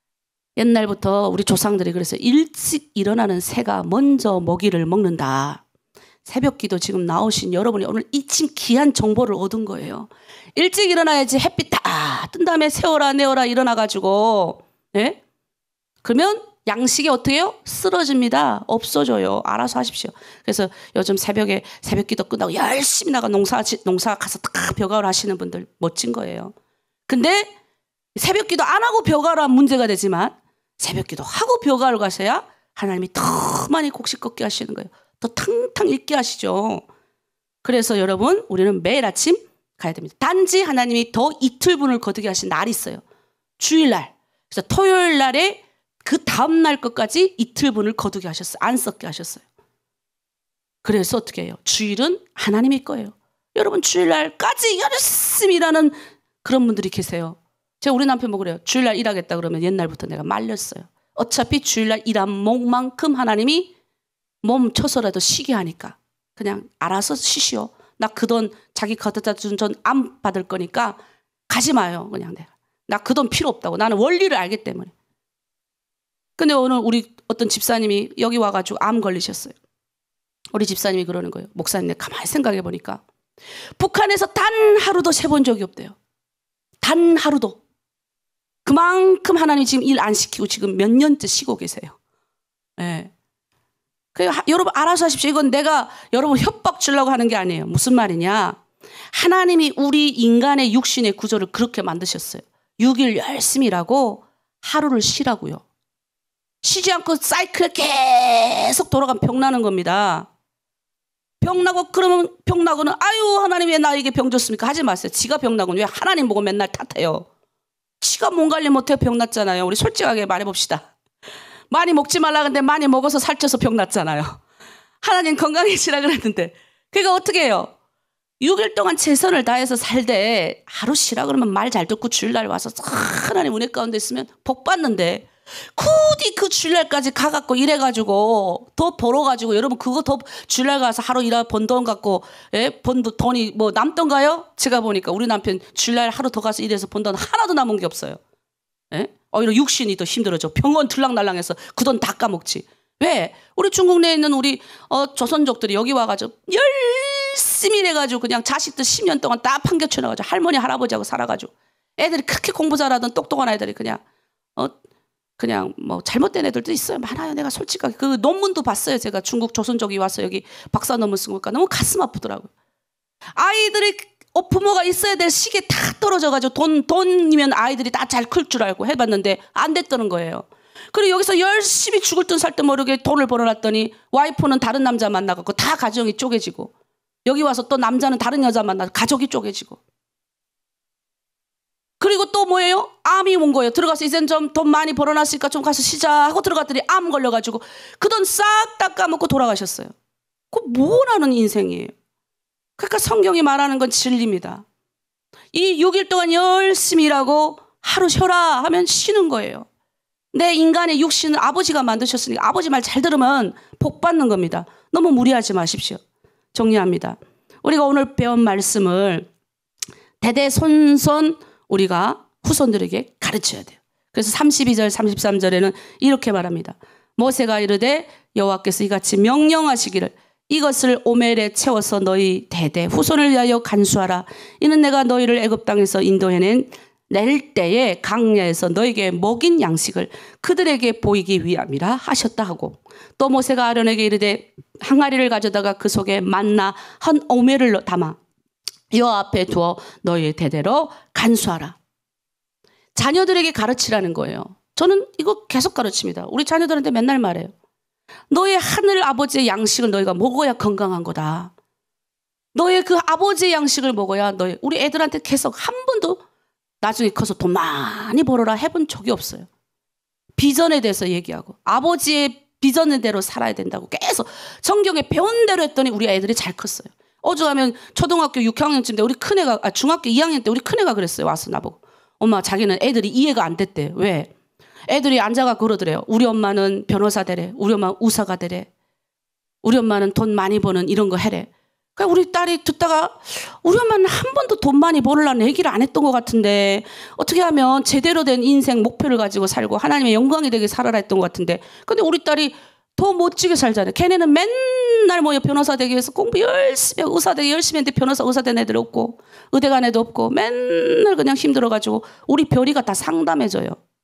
옛날부터 우리 조상들이 그래서 일찍 일어나는 새가 먼저 먹이를 먹는다. 새벽기도 지금 나오신 여러분이 오늘 이침 귀한 정보를 얻은 거예요. 일찍 일어나야지 햇빛 다 뜬 다음에 세워라 내어라 일어나가지고 네? 그러면 양식이 어떻게 해요? 쓰러집니다. 없어져요. 알아서 하십시오. 그래서 요즘 새벽에 새벽기도 끝나고 열심히 나가 농사 가서 딱 벼가을 하시는 분들 멋진 거예요. 근데 새벽기도 안 하고 벼가을 하면 문제가 되지만 새벽기도 하고 벼가을 가셔야 하나님이 더 많이 곡식 걷게 하시는 거예요. 더 탕탕 읽게 하시죠. 그래서 여러분 우리는 매일 아침 가야 됩니다. 단지 하나님이 더 이틀분을 거두게 하신 날이 있어요. 주일날. 그래서 토요일 날에 그 다음날 것까지 이틀분을 거두게 하셨어요. 안 썩게 하셨어요. 그래서 어떻게 해요? 주일은 하나님의 거예요. 여러분 주일날까지 열심히 일하는 그런 분들이 계세요. 제가 우리 남편 보고 그래요. 주일날 일하겠다 그러면 옛날부터 내가 말렸어요. 어차피 주일날 일한 목만큼 하나님이 몸 쳐서라도 쉬게 하니까 그냥 알아서 쉬시오. 나 그 돈 자기 가져다 준 돈 안 받을 거니까 가지 마요. 그냥 내가. 나 그 돈 필요 없다고. 나는 원리를 알기 때문에. 근데 오늘 우리 어떤 집사님이 여기 와가지고 암 걸리셨어요. 우리 집사님이 그러는 거예요. 목사님 내가 가만히 생각해 보니까 북한에서 단 하루도 쉬본 적이 없대요. 단 하루도. 그만큼 하나님이 지금 일 안 시키고 지금 몇 년째 쉬고 계세요. 네. 여러분 알아서 하십시오. 이건 내가 여러분 협박 주려고 하는 게 아니에요. 무슨 말이냐. 하나님이 우리 인간의 육신의 구조를 그렇게 만드셨어요. 6일 열심히 일하고 하루를 쉬라고요. 쉬지 않고 사이클 계속 돌아가면 병나는 겁니다. 병나고 그러면 병나고는 아유 하나님 왜 나에게 병 줬습니까? 하지 마세요. 지가 병나고는 왜 하나님 보고 맨날 탓해요. 지가 몸 관리 못해 병났잖아요. 우리 솔직하게 말해봅시다. 많이 먹지 말라 근데 많이 먹어서 살쪄서 병났잖아요. 하나님 건강해지라 그랬는데 그러니까 어떻게 해요? 6일 동안 최선을 다해서 살되 하루 쉬라 그러면 말 잘 듣고 주일날 와서 하나님 은혜 가운데 있으면 복 받는데 굳이 그 주일날까지 가갖고 이래가지고 더 벌어가지고 여러분 그거 더 주일날 가서 하루 일하 번 돈 갖고 번 돈이 뭐 남던가요? 제가 보니까 우리 남편 주일날 하루 더 가서 일해서 번 돈 하나도 남은 게 없어요. 오히려 육신이 더 힘들어져. 병원 들락날락해서 그 돈 다 까먹지. 왜? 우리 중국 내에 있는 우리 조선족들이 여기 와가지고 열심히 일해가지고 그냥 자식들 10년 동안 다 판교쳐놔가지고 할머니 할아버지하고 살아가지고 애들이 그렇게 공부 잘하던 똑똑한 애들이 그냥 뭐 잘못된 애들도 있어요. 많아요. 내가 솔직하게 그 논문도 봤어요. 제가 중국 조선족이 와서 여기 박사 논문 쓴 거니까 너무 가슴 아프더라고요. 아이들이 부모가 있어야 될 시기에 다 떨어져가지고 돈이면 아이들이 다 잘 클 줄 알고 해봤는데 안 됐다는 거예요. 그리고 여기서 열심히 죽을 듯 살 듯 모르게 돈을 벌어놨더니 와이프는 다른 남자 만나갖고 다 가정이 쪼개지고 여기 와서 또 남자는 다른 여자 만나서 가족이 쪼개지고 그리고 또 뭐예요? 암이 온 거예요. 들어가서 이젠 좀 돈 많이 벌어놨으니까 좀 가서 쉬자 하고 들어갔더니 암 걸려가지고 그 돈 싹 다 까먹고 돌아가셨어요. 그거 뭐라는 인생이에요. 그러니까 성경이 말하는 건 진리입니다. 이 6일 동안 열심히 일하고 하루 쉬어라 하면 쉬는 거예요. 내 인간의 육신은 아버지가 만드셨으니까 아버지 말 잘 들으면 복 받는 겁니다. 너무 무리하지 마십시오. 정리합니다. 우리가 오늘 배운 말씀을 대대손손 우리가 후손들에게 가르쳐야 돼요. 그래서 32절 33절에는 이렇게 말합니다. 모세가 이르되 여호와께서 이같이 명령하시기를 이것을 오멜에 채워서 너희 대대 후손을 위하여 간수하라. 이는 내가 너희를 애굽 땅에서 인도해낸 낼 때에 강야에서 너에게 먹인 양식을 그들에게 보이기 위함이라 하셨다 하고 또 모세가 아론에게 이르되 항아리를 가져다가 그 속에 만나 한 오멜을 담아 여호와 앞에 두어 너희의 대대로 간수하라. 자녀들에게 가르치라는 거예요. 저는 이거 계속 가르칩니다. 우리 자녀들한테 맨날 말해요. 너의 하늘 아버지의 양식을 너희가 먹어야 건강한 거다. 너의 그 아버지의 양식을 먹어야 우리 애들한테 계속 한 번도 나중에 커서 돈 많이 벌어라 해본 적이 없어요. 비전에 대해서 얘기하고 아버지의 비전의 대로 살아야 된다고 계속 성경에 배운 대로 했더니 우리 애들이 잘 컸어요. 어제가면 초등학교 6학년쯤 때 우리 큰애가 중학교 2학년 때 우리 큰애가 그랬어요. 와서 나보고 엄마 자기는 애들이 이해가 안 됐대. 왜? 애들이 앉아가 그러더래요. 우리 엄마는 변호사 되래. 우리 엄마는 의사가 되래. 우리 엄마는 돈 많이 버는 이런 거 해래. 그러니까 우리 딸이 듣다가 우리 엄마는 한 번도 돈 많이 벌으려는 얘기를 안 했던 것 같은데 어떻게 하면 제대로 된 인생 목표를 가지고 살고 하나님의 영광이 되게 살아라 했던 것 같은데 근데 우리 딸이 더 멋지게 살잖아요. 걔네는 맨날 뭐 변호사 되기 위해서 공부 열심히 하고 의사 되기 열심히 했는데 변호사 의사 된 애들 없고 의대 간 애도 없고 맨날 그냥 힘들어가지고 우리 별이가 다 상담해줘요.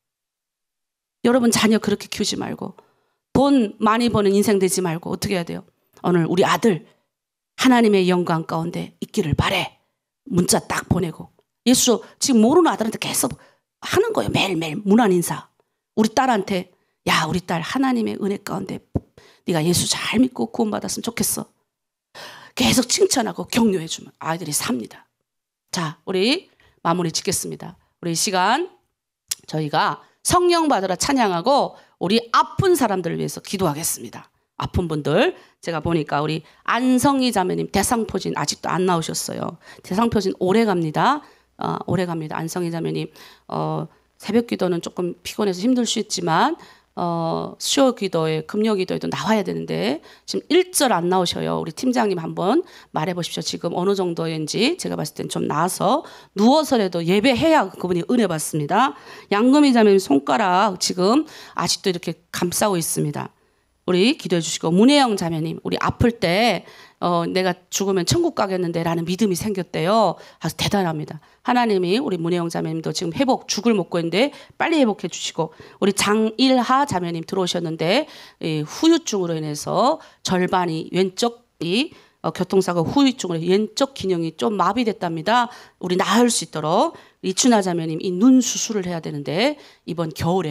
여러분 자녀 그렇게 키우지 말고 돈 많이 버는 인생 되지 말고 어떻게 해야 돼요? 오늘 우리 아들 하나님의 영광 가운데 있기를 바래. 문자 딱 보내고 예수 지금 모르는 아들한테 계속 하는 거예요. 매일매일 문안 인사. 우리 딸한테 야 우리 딸 하나님의 은혜 가운데 네가 예수 잘 믿고 구원받았으면 좋겠어. 계속 칭찬하고 격려해주면 아이들이 삽니다. 자 우리 마무리 짓겠습니다. 우리 이 시간 저희가 성령 받으라 찬양하고 우리 아픈 사람들을 위해서 기도하겠습니다. 아픈 분들 제가 보니까 우리 안성희 자매님 대상포진 아직도 안 나오셨어요. 대상포진 오래 갑니다. 오래 갑니다. 안성희 자매님 새벽 기도는 조금 피곤해서 힘들 수 있지만 수요 기도에 금요 기도에도 나와야 되는데 지금 1절 안 나오셔요. 우리 팀장님 한번 말해보십시오. 지금 어느 정도인지 제가 봤을 땐 좀 나아서 누워서라도 예배해야 그분이 은혜 받습니다. 양금희 자매님 손가락 지금 아직도 이렇게 감싸고 있습니다. 우리 기도해 주시고 문혜영 자매님 우리 아플 때 내가 죽으면 천국 가겠는데 라는 믿음이 생겼대요. 아주 대단합니다. 하나님이 우리 문혜영 자매님도 지금 회복 죽을 먹고 있는데 빨리 회복해 주시고 우리 장일하 자매님 들어오셨는데 후유증으로 인해서 절반이 왼쪽이 교통사고 후유증으로 왼쪽 기능이 좀 마비됐답니다. 우리 나을 수 있도록 이춘하 자매님 이 눈 수술을 해야 되는데 이번 겨울에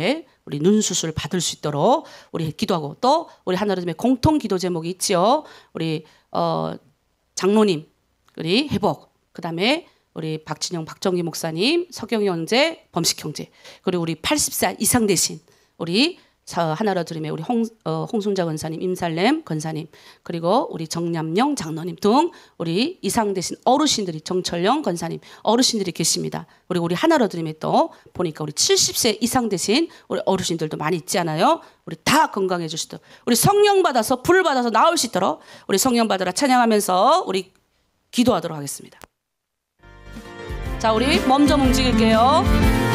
우리 눈 수술 받을 수 있도록 우리 기도하고, 또 우리 하나님의 공통 기도 제목이 있지요. 우리 장로님 우리 회복, 그다음에 우리 박진영 박정기 목사님, 서경 형제, 범식 형제, 그리고 우리 80세 이상 되신 우리 하나로 드림의 우리 홍순자 권사님, 임살렘 권사님, 그리고 우리 정남영 장로님 등 우리 이상 되신 어르신들이, 정철영 권사님 어르신들이 계십니다. 우리 하나로 드림에 또 보니까 우리 70세 이상 되신 우리 어르신들도 많이 있지 않아요? 우리 다 건강해 주시도록, 우리 성령 받아서 불 받아서 나올 수 있도록 우리 성령 받으라 찬양하면서 우리 기도하도록 하겠습니다. 자, 우리 몸 좀 움직일게요.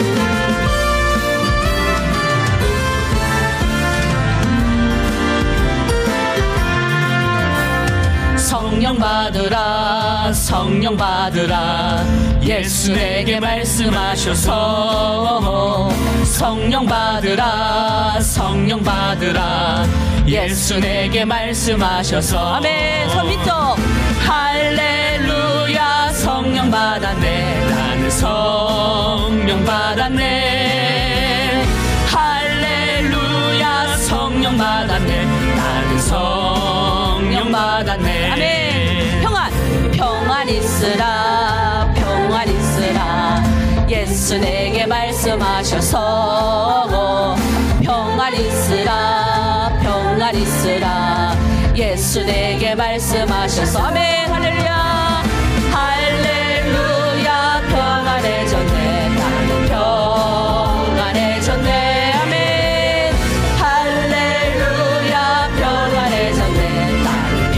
성령 받으라, 성령 받으라, 예수 내게 말씀하셔서. 성령 받으라, 성령 받으라, 예수 내게 말씀하셔서. 아멘. 손 밑도. 할렐루야, 성령 받았네, 나는 성령 받았네. 할렐루야, 성령 받았네, 나는 성령 받았네. 아멘. 평안 있으라, 평안 있으라, 예수 내게 말씀하셔서. 평안 있으라, 평안 있으라, 예수 내게 말씀하셔서. 아멘. 할렐루야, 할렐루야, 평안해졌네, 나는 평안해졌네. 아멘. 할렐루야, 평안해졌네, 나는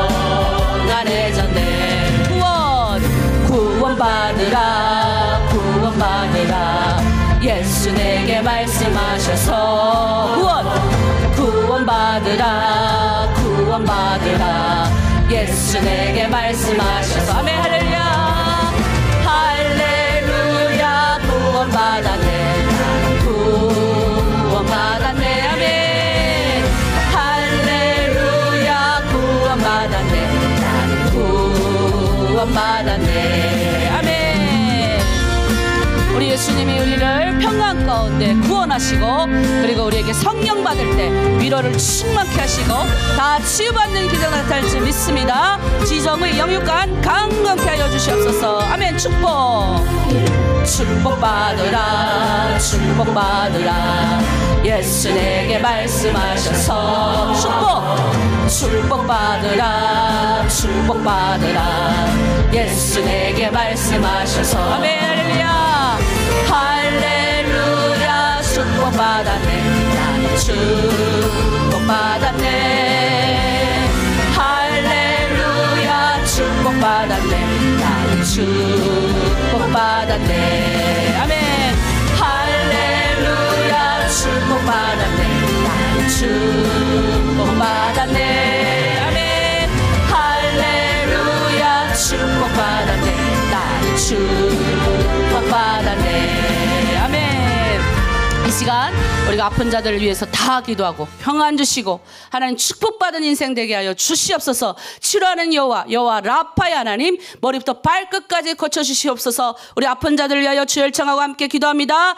평안해졌네. 구원 받으라, 구원 받으라, 예수 내게 말씀하셔서. 구원 받으라, 구원 받으라, 예수 내게 말씀하셔서. 아멘. 할렐루야, 할렐루야, 구원 받았네, 나는 구원 받았네. 아멘. 할렐루야, 구원 받았네, 나는 구원 받았네. 아멘. 우리 예수님이 우리를 평강 가운데 구원하시고, 그리고 우리에게 성령 받을 때 위로를 충만케 하시고 다 치유받는 기적 나타날 줄 믿습니다. 지정의 영육간 강건케 하여 주시옵소서. 아멘. 축복 받으라, 축복 받으라, 예수 내게 말씀하셔서. 축복 받으라, 축복 받으라, 예수 내게 말씀하셔서. 아멘. 할렐루야, 할렐루야, 축복 받았네, 나는 축복 받았네. 할렐루야, 축복 받았네, 나는 축복 받았네. 아멘. 할렐루야, 축복 받았네, 나는 축복 받았네. 아멘. 할렐루야, 축복 받았네, 나는 축복 받았네. 아멘. 이 시간 우리가 아픈 자들을 위해서 다 기도하고 평안 주시고 하나님 축복받은 인생 되게 하여 주시옵소서. 치료하는 여호와 라파의 하나님, 머리부터 발끝까지 고쳐주시옵소서. 우리 아픈 자들을 위하여 주 열청하고 함께 기도합니다.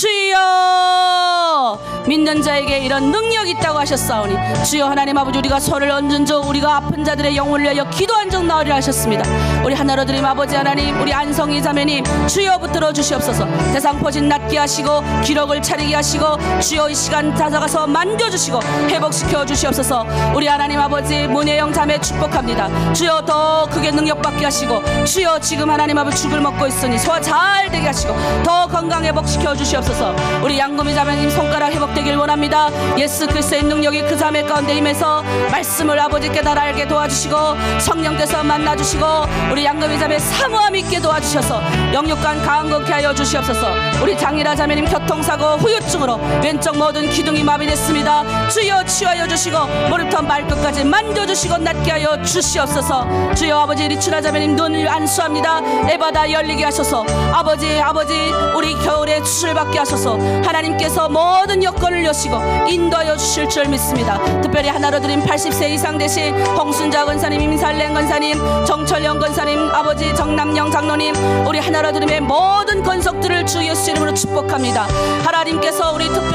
주여, 믿는 자에게 이런 능력이 있다고 하셨사오니 주여 하나님 아버지, 우리가 손을 얹은 적 우리가 아픈 자들의 영혼을 위하여 기도한 적 나으리라 하셨습니다. 우리 하나로 드림 아버지 하나님, 우리 안성희 자매님 주여 붙들어 주시옵소서. 대상포진 낫게 하시고 기력을 차리게 하시고 주여 이 시간 찾아가서 만져주시고 회복시켜 주시옵소서. 우리 하나님 아버지 문혜영 자매 축복합니다. 주여 더 크게 능력받게 하시고, 주여 지금 하나님 아버지 죽을 먹고 있으니 소화 잘 되게 하시고 더 건강 회복시켜 주시옵소서. 우리 양금이 자매님 손가락 회복되길 원합니다. 예수 그리스도의 능력이 그 자매 가운데 임해서 말씀을 아버지 깨달아 알게 도와주시고 성령께서 만나주시고 우리 양금이 자매 사모함 있게 도와주셔서 영육간 강건케 하여 주시옵소서. 우리 장일아 자매님 교통사고 후유증으로 왼쪽 모든 기둥이 마비됐습니다. 주여 치유하여 주시고 머리부터 발끝까지 만져주시고 낫게 하여 주시옵소서. 주여 아버지 리추라 자매님 눈을 안수합니다. 에바다 열리게 하셔서 아버지 우리 겨울에 수술받게 하셔서 하나님께서 모든 여건을 여시고 인도하여 주실 줄 믿습니다. 특별히 하나로 드린 80세 이상 되신 홍순자 권사님, 임살렘 권사님, 정철영 권사님, 아버지 정남영 장로님, 우리 하나로 드림의 모든 권속들을 주 예수 이름으로 축복합니다. 하나님께서 우리 특별히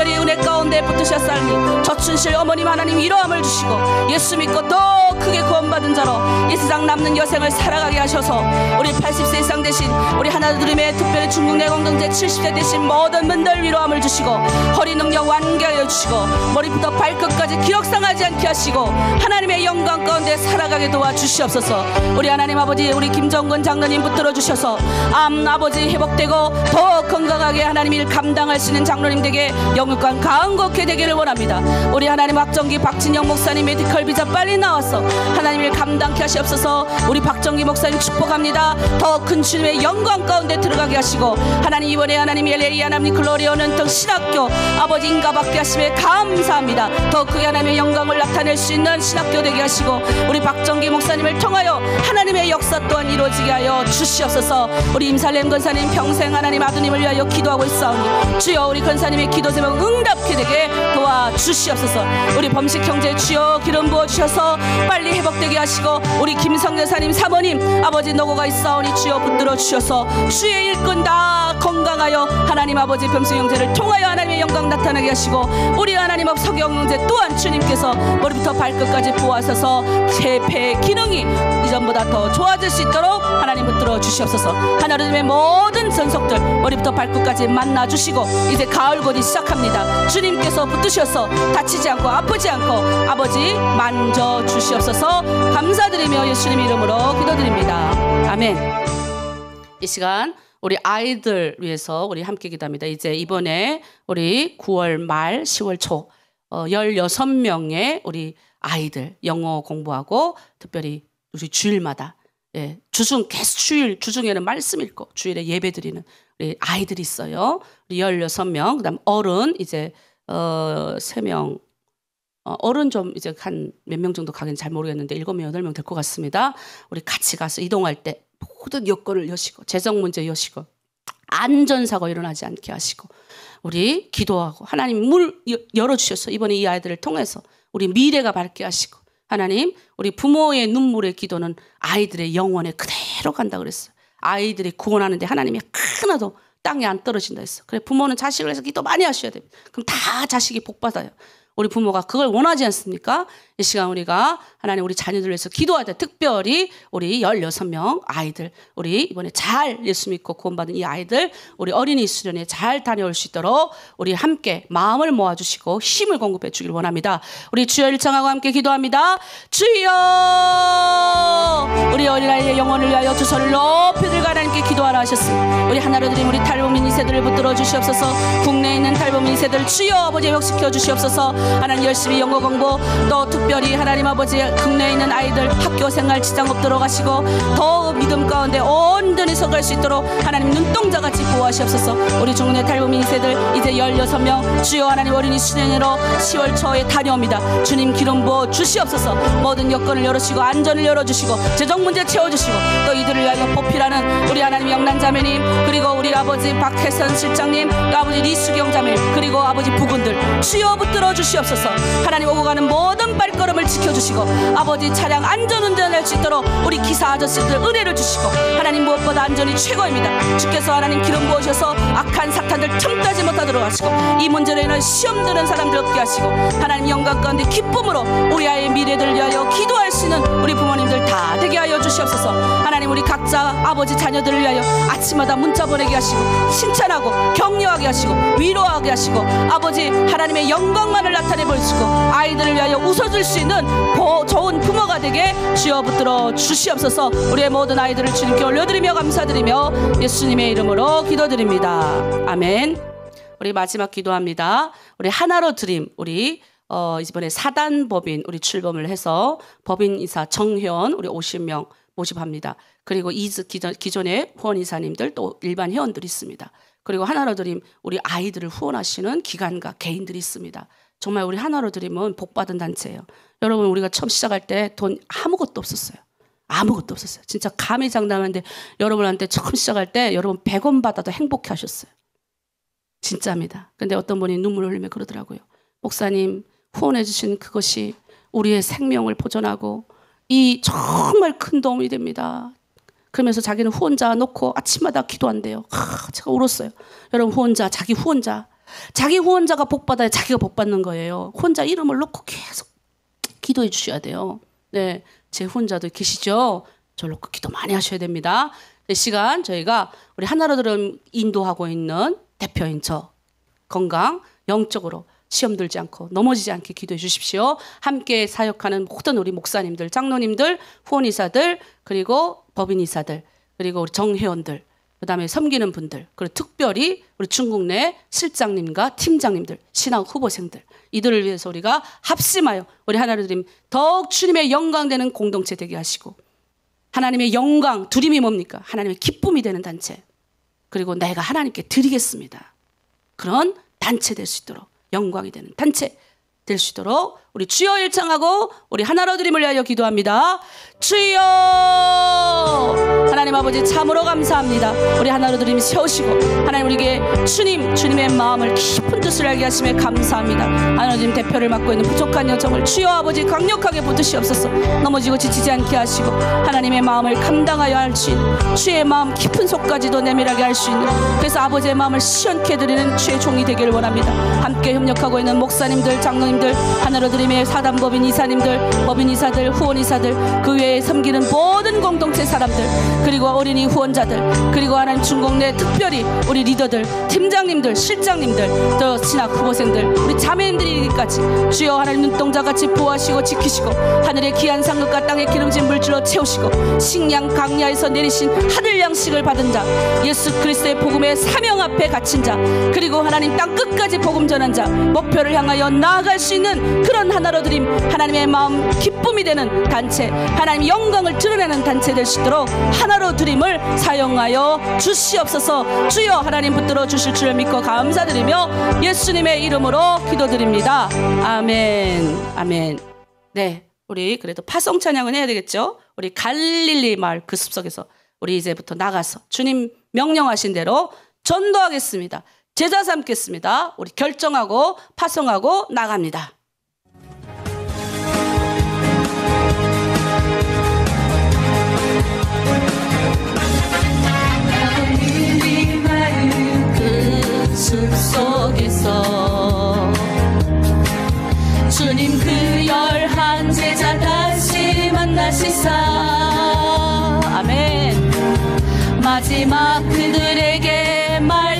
특별히 은혜 가운데 붙으셨사니 저춘실 어머님 하나님 위로함을 주시고 예수 믿고 더 크게 구원받은 자로 이 세상 남는 여생을 살아가게 하셔서 우리 80세 이상 되신 우리 하나님의 특별히 중국 내공동체 70세 되신 모든 분들 위로함을 주시고 허리 능력 완쾌하여 주시고 머리부터 발끝까지 기억상하지 않게 하시고 하나님의 영광 가운데 살아가게 도와주시옵소서. 우리 하나님 아버지 우리 김정근 장로님 붙들어 주셔서 암 아버지 회복되고 더 건강하게 하나님 일 감당할 수 있는 장로님 되게 영육간 강곡해 되기를 원합니다. 우리 하나님 박정기 박진영 목사님 메디컬 비자 빨리 나와서 하나님 일 감당케 하시옵소서. 우리 박정기 목사님 축복합니다. 더 큰 주님의 영광 가운데 들어가게 하시고 하나님 이번에 하나님 엘레리 하나님 글로리오는 등 신학교 아버지 인가받게 하심에 감사합니다. 더 크게 하나님의 영광을 나타낼 수 있는 신학교 되게 하시고 우리 박정기 목사님을 통하여 하나님의 역사 또한 이루어지게 하여 주시옵소서. 우리 임살렘 권사님 평생 하나님 아드님을 위하여 기도하고 있사오니 주여 우리 권사님의 기도 제목 응답케 되게 도와주시옵소서. 우리 범식 형제 주여 기름 부어주셔서 빨리 회복되게 하시고 우리 김성여사님 사모님 아버지 노고가 있사오니 주여 붙들어 주셔서 주의 일꾼 다 건강하여 하나님 아버지 범식 형제를 통하여 하나님의 영광 나타나게 하시고 우리 하나님 앞 서경 형제 또한 주님께서 머리부터 발끝까지 보아서서 폐의 기능이 이전보다 더 좋아질 수 있도록 하나님 붙들어 주시옵소서. 하나님의 모든 전속들 머리부터 발끝까지 만나주시고 이제 가을 곧이 시작합니다. 주님께서 붙드셔서 다치지 않고 아프지 않고 아버지 만져주시옵소서. 감사드리며 예수님 이름으로 기도드립니다. 아멘. 이 시간 우리 아이들 위해서 우리 함께 기도합니다. 이제 이번에 우리 9월 말 10월 초 16명의 우리 아이들 영어 공부하고 특별히 우리 주일마다 주중 계속 주중에는 말씀 읽고 주일에 예배 드리는 우리 아이들이 있어요. 우리 16명 그다음 어른 이제 3명 어른 좀 이제 한 몇 명 정도 가긴 잘 모르겠는데 7명 8명 될 것 같습니다. 우리 같이 가서 이동할 때 모든 여건을 여시고 재정 문제 여시고 안전사고 일어나지 않게 하시고 우리 기도하고 하나님 문 열어주셔서 이번에 이 아이들을 통해서 우리 미래가 밝게 하시고 하나님 우리 부모의 눈물의 기도는 아이들의 영혼에 그대로 간다 그랬어요. 아이들이 구원하는데 하나님이 하나도 땅에 안 떨어진다 했어. 그래 부모는 자식을 위해서 기도 많이 하셔야 됩니다. 그럼 다 자식이 복 받아요. 우리 부모가 그걸 원하지 않습니까? 이 시간 우리가 하나님 우리 자녀들 위해서 기도할 때 특별히 우리 16명 아이들 우리 이번에 잘 예수 믿고 구원받은 이 아이들 우리 어린이 수련회 잘 다녀올 수 있도록 우리 함께 마음을 모아주시고 힘을 공급해 주길 원합니다. 우리 주여 일창하고 함께 기도합니다. 주여 우리 어린아이의 영혼을 위하여 두 손을 높이 들고 하나님께 기도하라 하셨습니다. 우리 하나로 드림 우리 탈북민 2세들을 붙들어 주시옵소서. 국내에 있는 탈북민 2세들 주여 아버지 회복시켜 주시옵소서. 하나님 열심히 영어 공부 또 특별히 하나님 아버지 국내에 있는 아이들 학교 생활 지장 없도록 하시고 더 믿음 가운데 온전히 서갈 수 있도록 하나님 눈동자같이 보호하시옵소서. 우리 중국내 탈북민 세들 이제 16명 주여 하나님 어린이 수련회로 10월 초에 다녀옵니다. 주님 기름 부어 주시옵소서. 모든 여건을 열어주시고 안전을 열어주시고 재정 문제 채워주시고 또 이들을 위하여 보필하는 우리 하나님 영란자매님 그리고 우리 아버지 박혜선 실장님 아버지 리수경 자매 그리고 아버지 부군들 주여 붙들어 주시옵소서. 하나님 오고 가는 모든 발걸음을 지켜주시고 아버지 차량 안전운전할 수 있도록 우리 기사 아저씨들 은혜를 주시고 하나님 무엇보다 안전이 최고입니다. 주께서 하나님 기름 부으셔서 악한 사탄들 틈타지 못하도록 하시고 이 문제로 인해 시험 드는 사람들 없게 하시고 하나님 영광 가운데 기쁨으로 우리 아이의 미래를 위하여 기도할 수 있는 우리 부모님들 다 되게 하여 주시옵소서. 하나님 우리 각자 아버지 자녀들을 위하여 아침마다 문자 보내게 하시고 칭찬하고 격려하게 하시고 위로하게 하시고 아버지 하나님의 영광만을 나타내 보시고 아이들을 위하여 웃어줄 수 있는 좋은 부모가 되게 주여 붙들어 주시옵소서. 우리의 모든 아이들을 주님께 올려드리며 감사드리며 예수님의 이름으로 기도드립니다. 아멘. 우리 마지막 기도합니다. 우리 하나로 드림 우리 이번에 사단법인 우리 출범을 해서 법인이사 정회원 우리 50명 모집합니다. 그리고 기존의 후원이사님들 또 일반 회원들이 있습니다. 그리고 하나로 드림 우리 아이들을 후원하시는 기관과 개인들이 있습니다. 정말 우리 하나로 드림은 복받은 단체예요. 여러분 우리가 처음 시작할 때 돈 아무것도 없었어요. 아무것도 없었어요. 진짜 감히 장담하는데 여러분한테 처음 시작할 때 여러분 100원 받아도 행복해 하셨어요. 진짜입니다. 근데 어떤 분이 눈물을 흘리며 그러더라고요. 목사님 후원해 주신 그것이 우리의 생명을 보존하고 이 정말 큰 도움이 됩니다. 그러면서 자기는 후원자 놓고 아침마다 기도한대요. 제가 울었어요. 여러분 후원자 자기 후원자 자기 후원자가 복 받아야 자기가 복 받는 거예요. 혼자 이름을 놓고 계속 기도해 주셔야 돼요. 네, 제 후원자도 계시죠? 저 놓고 기도 많이 하셔야 됩니다. 이 시간 저희가 우리 하나로드림 인도하고 있는 대표인 저 건강 영적으로 시험 들지 않고 넘어지지 않게 기도해 주십시오. 함께 사역하는 모든 우리 목사님들, 장로님들, 후원이사들, 그리고 법인이사들, 그리고 우리 정회원들, 그다음에 섬기는 분들, 그리고 특별히 우리 중국 내 실장님과 팀장님들, 신학 후보생들, 이들을 위해서 우리가 합심하여 우리 하나로드림 더욱 주님의 영광 되는 공동체 되게 하시고, 하나님의 영광, 두림이 뭡니까? 하나님의 기쁨이 되는 단체, 그리고 내가 하나님께 드리겠습니다. 그런 단체 될 수 있도록, 영광이 되는 단체 될 수 있도록 우리 주여 일창하고 우리 하나로드림을 위하여 기도합니다. 주여, 하나님 아버지 참으로 감사합니다. 우리 하나로드림 세우시고 하나님 우리에게 주님의 마음을 깊은 뜻을 알게 하심에 감사합니다. 하나로드림 대표를 맡고 있는 부족한 여정을 주여 아버지 강력하게 붙드시옵소서. 넘어지고 지치지 않게 하시고 하나님의 마음을 감당하여 할 수 있는, 주의 마음 깊은 속까지도 내밀하게 할 수 있는, 그래서 아버지의 마음을 시원케 드리는 주의 종이 되기를 원합니다. 함께 협력하고 있는 목사님들, 장로님들, 하나로드림의 사단법인 이사님들, 법인 이사들, 후원 이사들, 그 외에 섬기는 모든 공동체 사람들, 그리고 어린이 후원자들, 그리고 하나님 중국 내 특별히 우리 리더들, 팀장님들, 실장님들, 또 신학 후보생들, 우리 자매님들이기까지 주여 하나님 눈동자같이 보호하시고 지키시고 하늘의 귀한 상급과 땅의 기름진 물질로 채우시고 식량 강야에서 내리신 하늘 양식을 받은 자, 예수 그리스도의 복음의 사명 앞에 갇힌 자, 그리고 하나님 땅 끝까지 복음 전한 자, 목표를 향하여 나아갈 수 있는 그런 하나로드림, 하나님의 마음 기쁨이 되는 단체, 하나님의 영광을 드러내는 단체 될 수 있도록 하나로드림을 사용하여 주시옵소서. 주여 하나님 붙들어 주실 줄을 믿고 감사드리며 예수님의 이름으로 기도드립니다. 아멘. 아멘. 네, 우리 그래도 파송 찬양은 해야 되겠죠? 우리 갈릴리 마을 그 숲속에서 우리 이제부터 나가서 주님 명령하신 대로 전도하겠습니다. 제자 삼겠습니다. 우리 결정하고 파송하고 나갑니다. 그 숲속에서 주님 그 11 제자 다시 만나시사. 아멘. 마지막 그들에게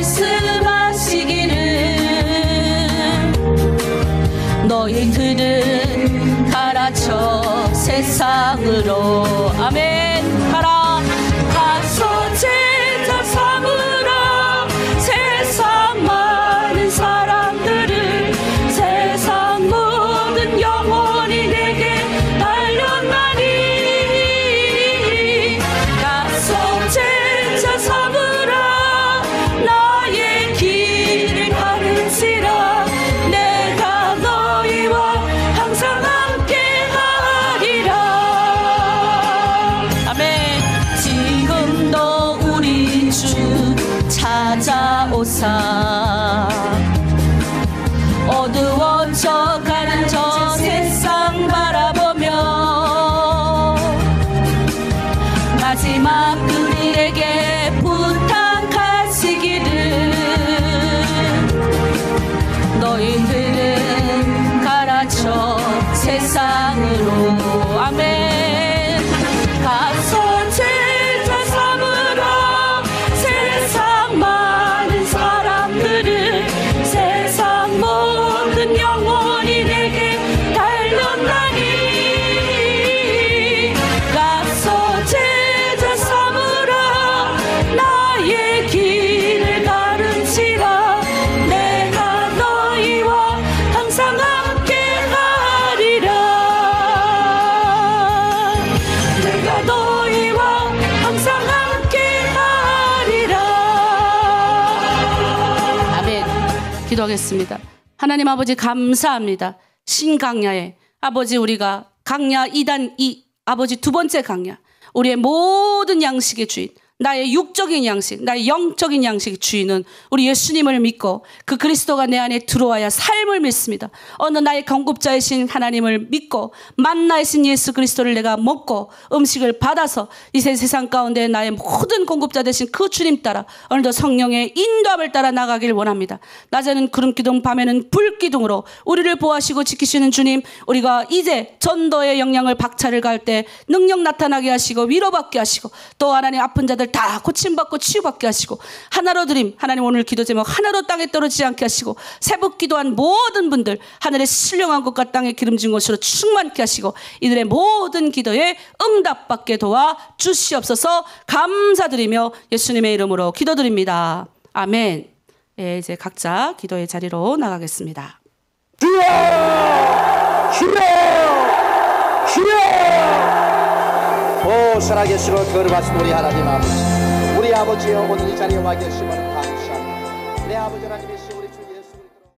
말씀하시기를 너희들은 가라쳐 세상으로. 아멘. 가라. 가서 제자 삼으라. 세상 많은 사람들을, 세상 모든 영혼이 내게 달려나니. 가서 제자 삼으라. 나의 길을 가르치라. 내가 너희와 항상 함께 하리라. 아멘. 지금도 우리 주 찾아오사. 어두워져 가는 저 세상 바라보며 마지막 그들에게 부탁하시기를 너희들은 가라쳐 세상으로. 아멘. 가서 제자 삼으라. 세상 많은 사람들을, 세상 모든 영혼이 내게 달려나니. 가서 제자 삼으라. 나의 길을 가르치라. 내가 너희와 항상 함께 하리라. 내가 너희와 항상 함께 하리라. 아멘. 기도하겠습니다. 하나님 아버지 감사합니다. 신강야에 아버지 우리가 강야 2단 2 아버지 두 번째 강야, 우리의 모든 양식의 주인 나의 육적인 양식, 나의 영적인 양식 주인은 우리 예수님을 믿고 그 그리스도가 내 안에 들어와야 삶을 믿습니다. 어느 나의 공급자이신 하나님을 믿고 만나이신 예수 그리스도를 내가 먹고 음식을 받아서 이 세상 가운데 나의 모든 공급자 되신 그 주님 따라 오늘도 성령의 인도함을 따라 나가길 원합니다. 낮에는 구름기둥, 밤에는 불기둥으로 우리를 보호하시고 지키시는 주님, 우리가 이제 전도의 영향을 박차를 갈 때 능력 나타나게 하시고 위로받게 하시고 또 하나님 아픈 자들 다 고침받고 치유받게 하시고 하나로 드림, 하나님 오늘 기도 제목 하나로 땅에 떨어지지 않게 하시고 새벽 기도한 모든 분들 하늘의 신령한 것과 땅에 기름진 것으로 충만케 하시고 이들의 모든 기도에 응답받게 도와 주시옵소서. 감사드리며 예수님의 이름으로 기도드립니다. 아멘. 예, 이제 각자 기도의 자리로 나가겠습니다. 주여! 주여! 주여! 오 살아계시고 거룩하신 우리 하나님 아버지, 우리 아버지여 오늘 이 자리에 와 계심을 감사합니다. 내 아버지 하나님이시 우리 주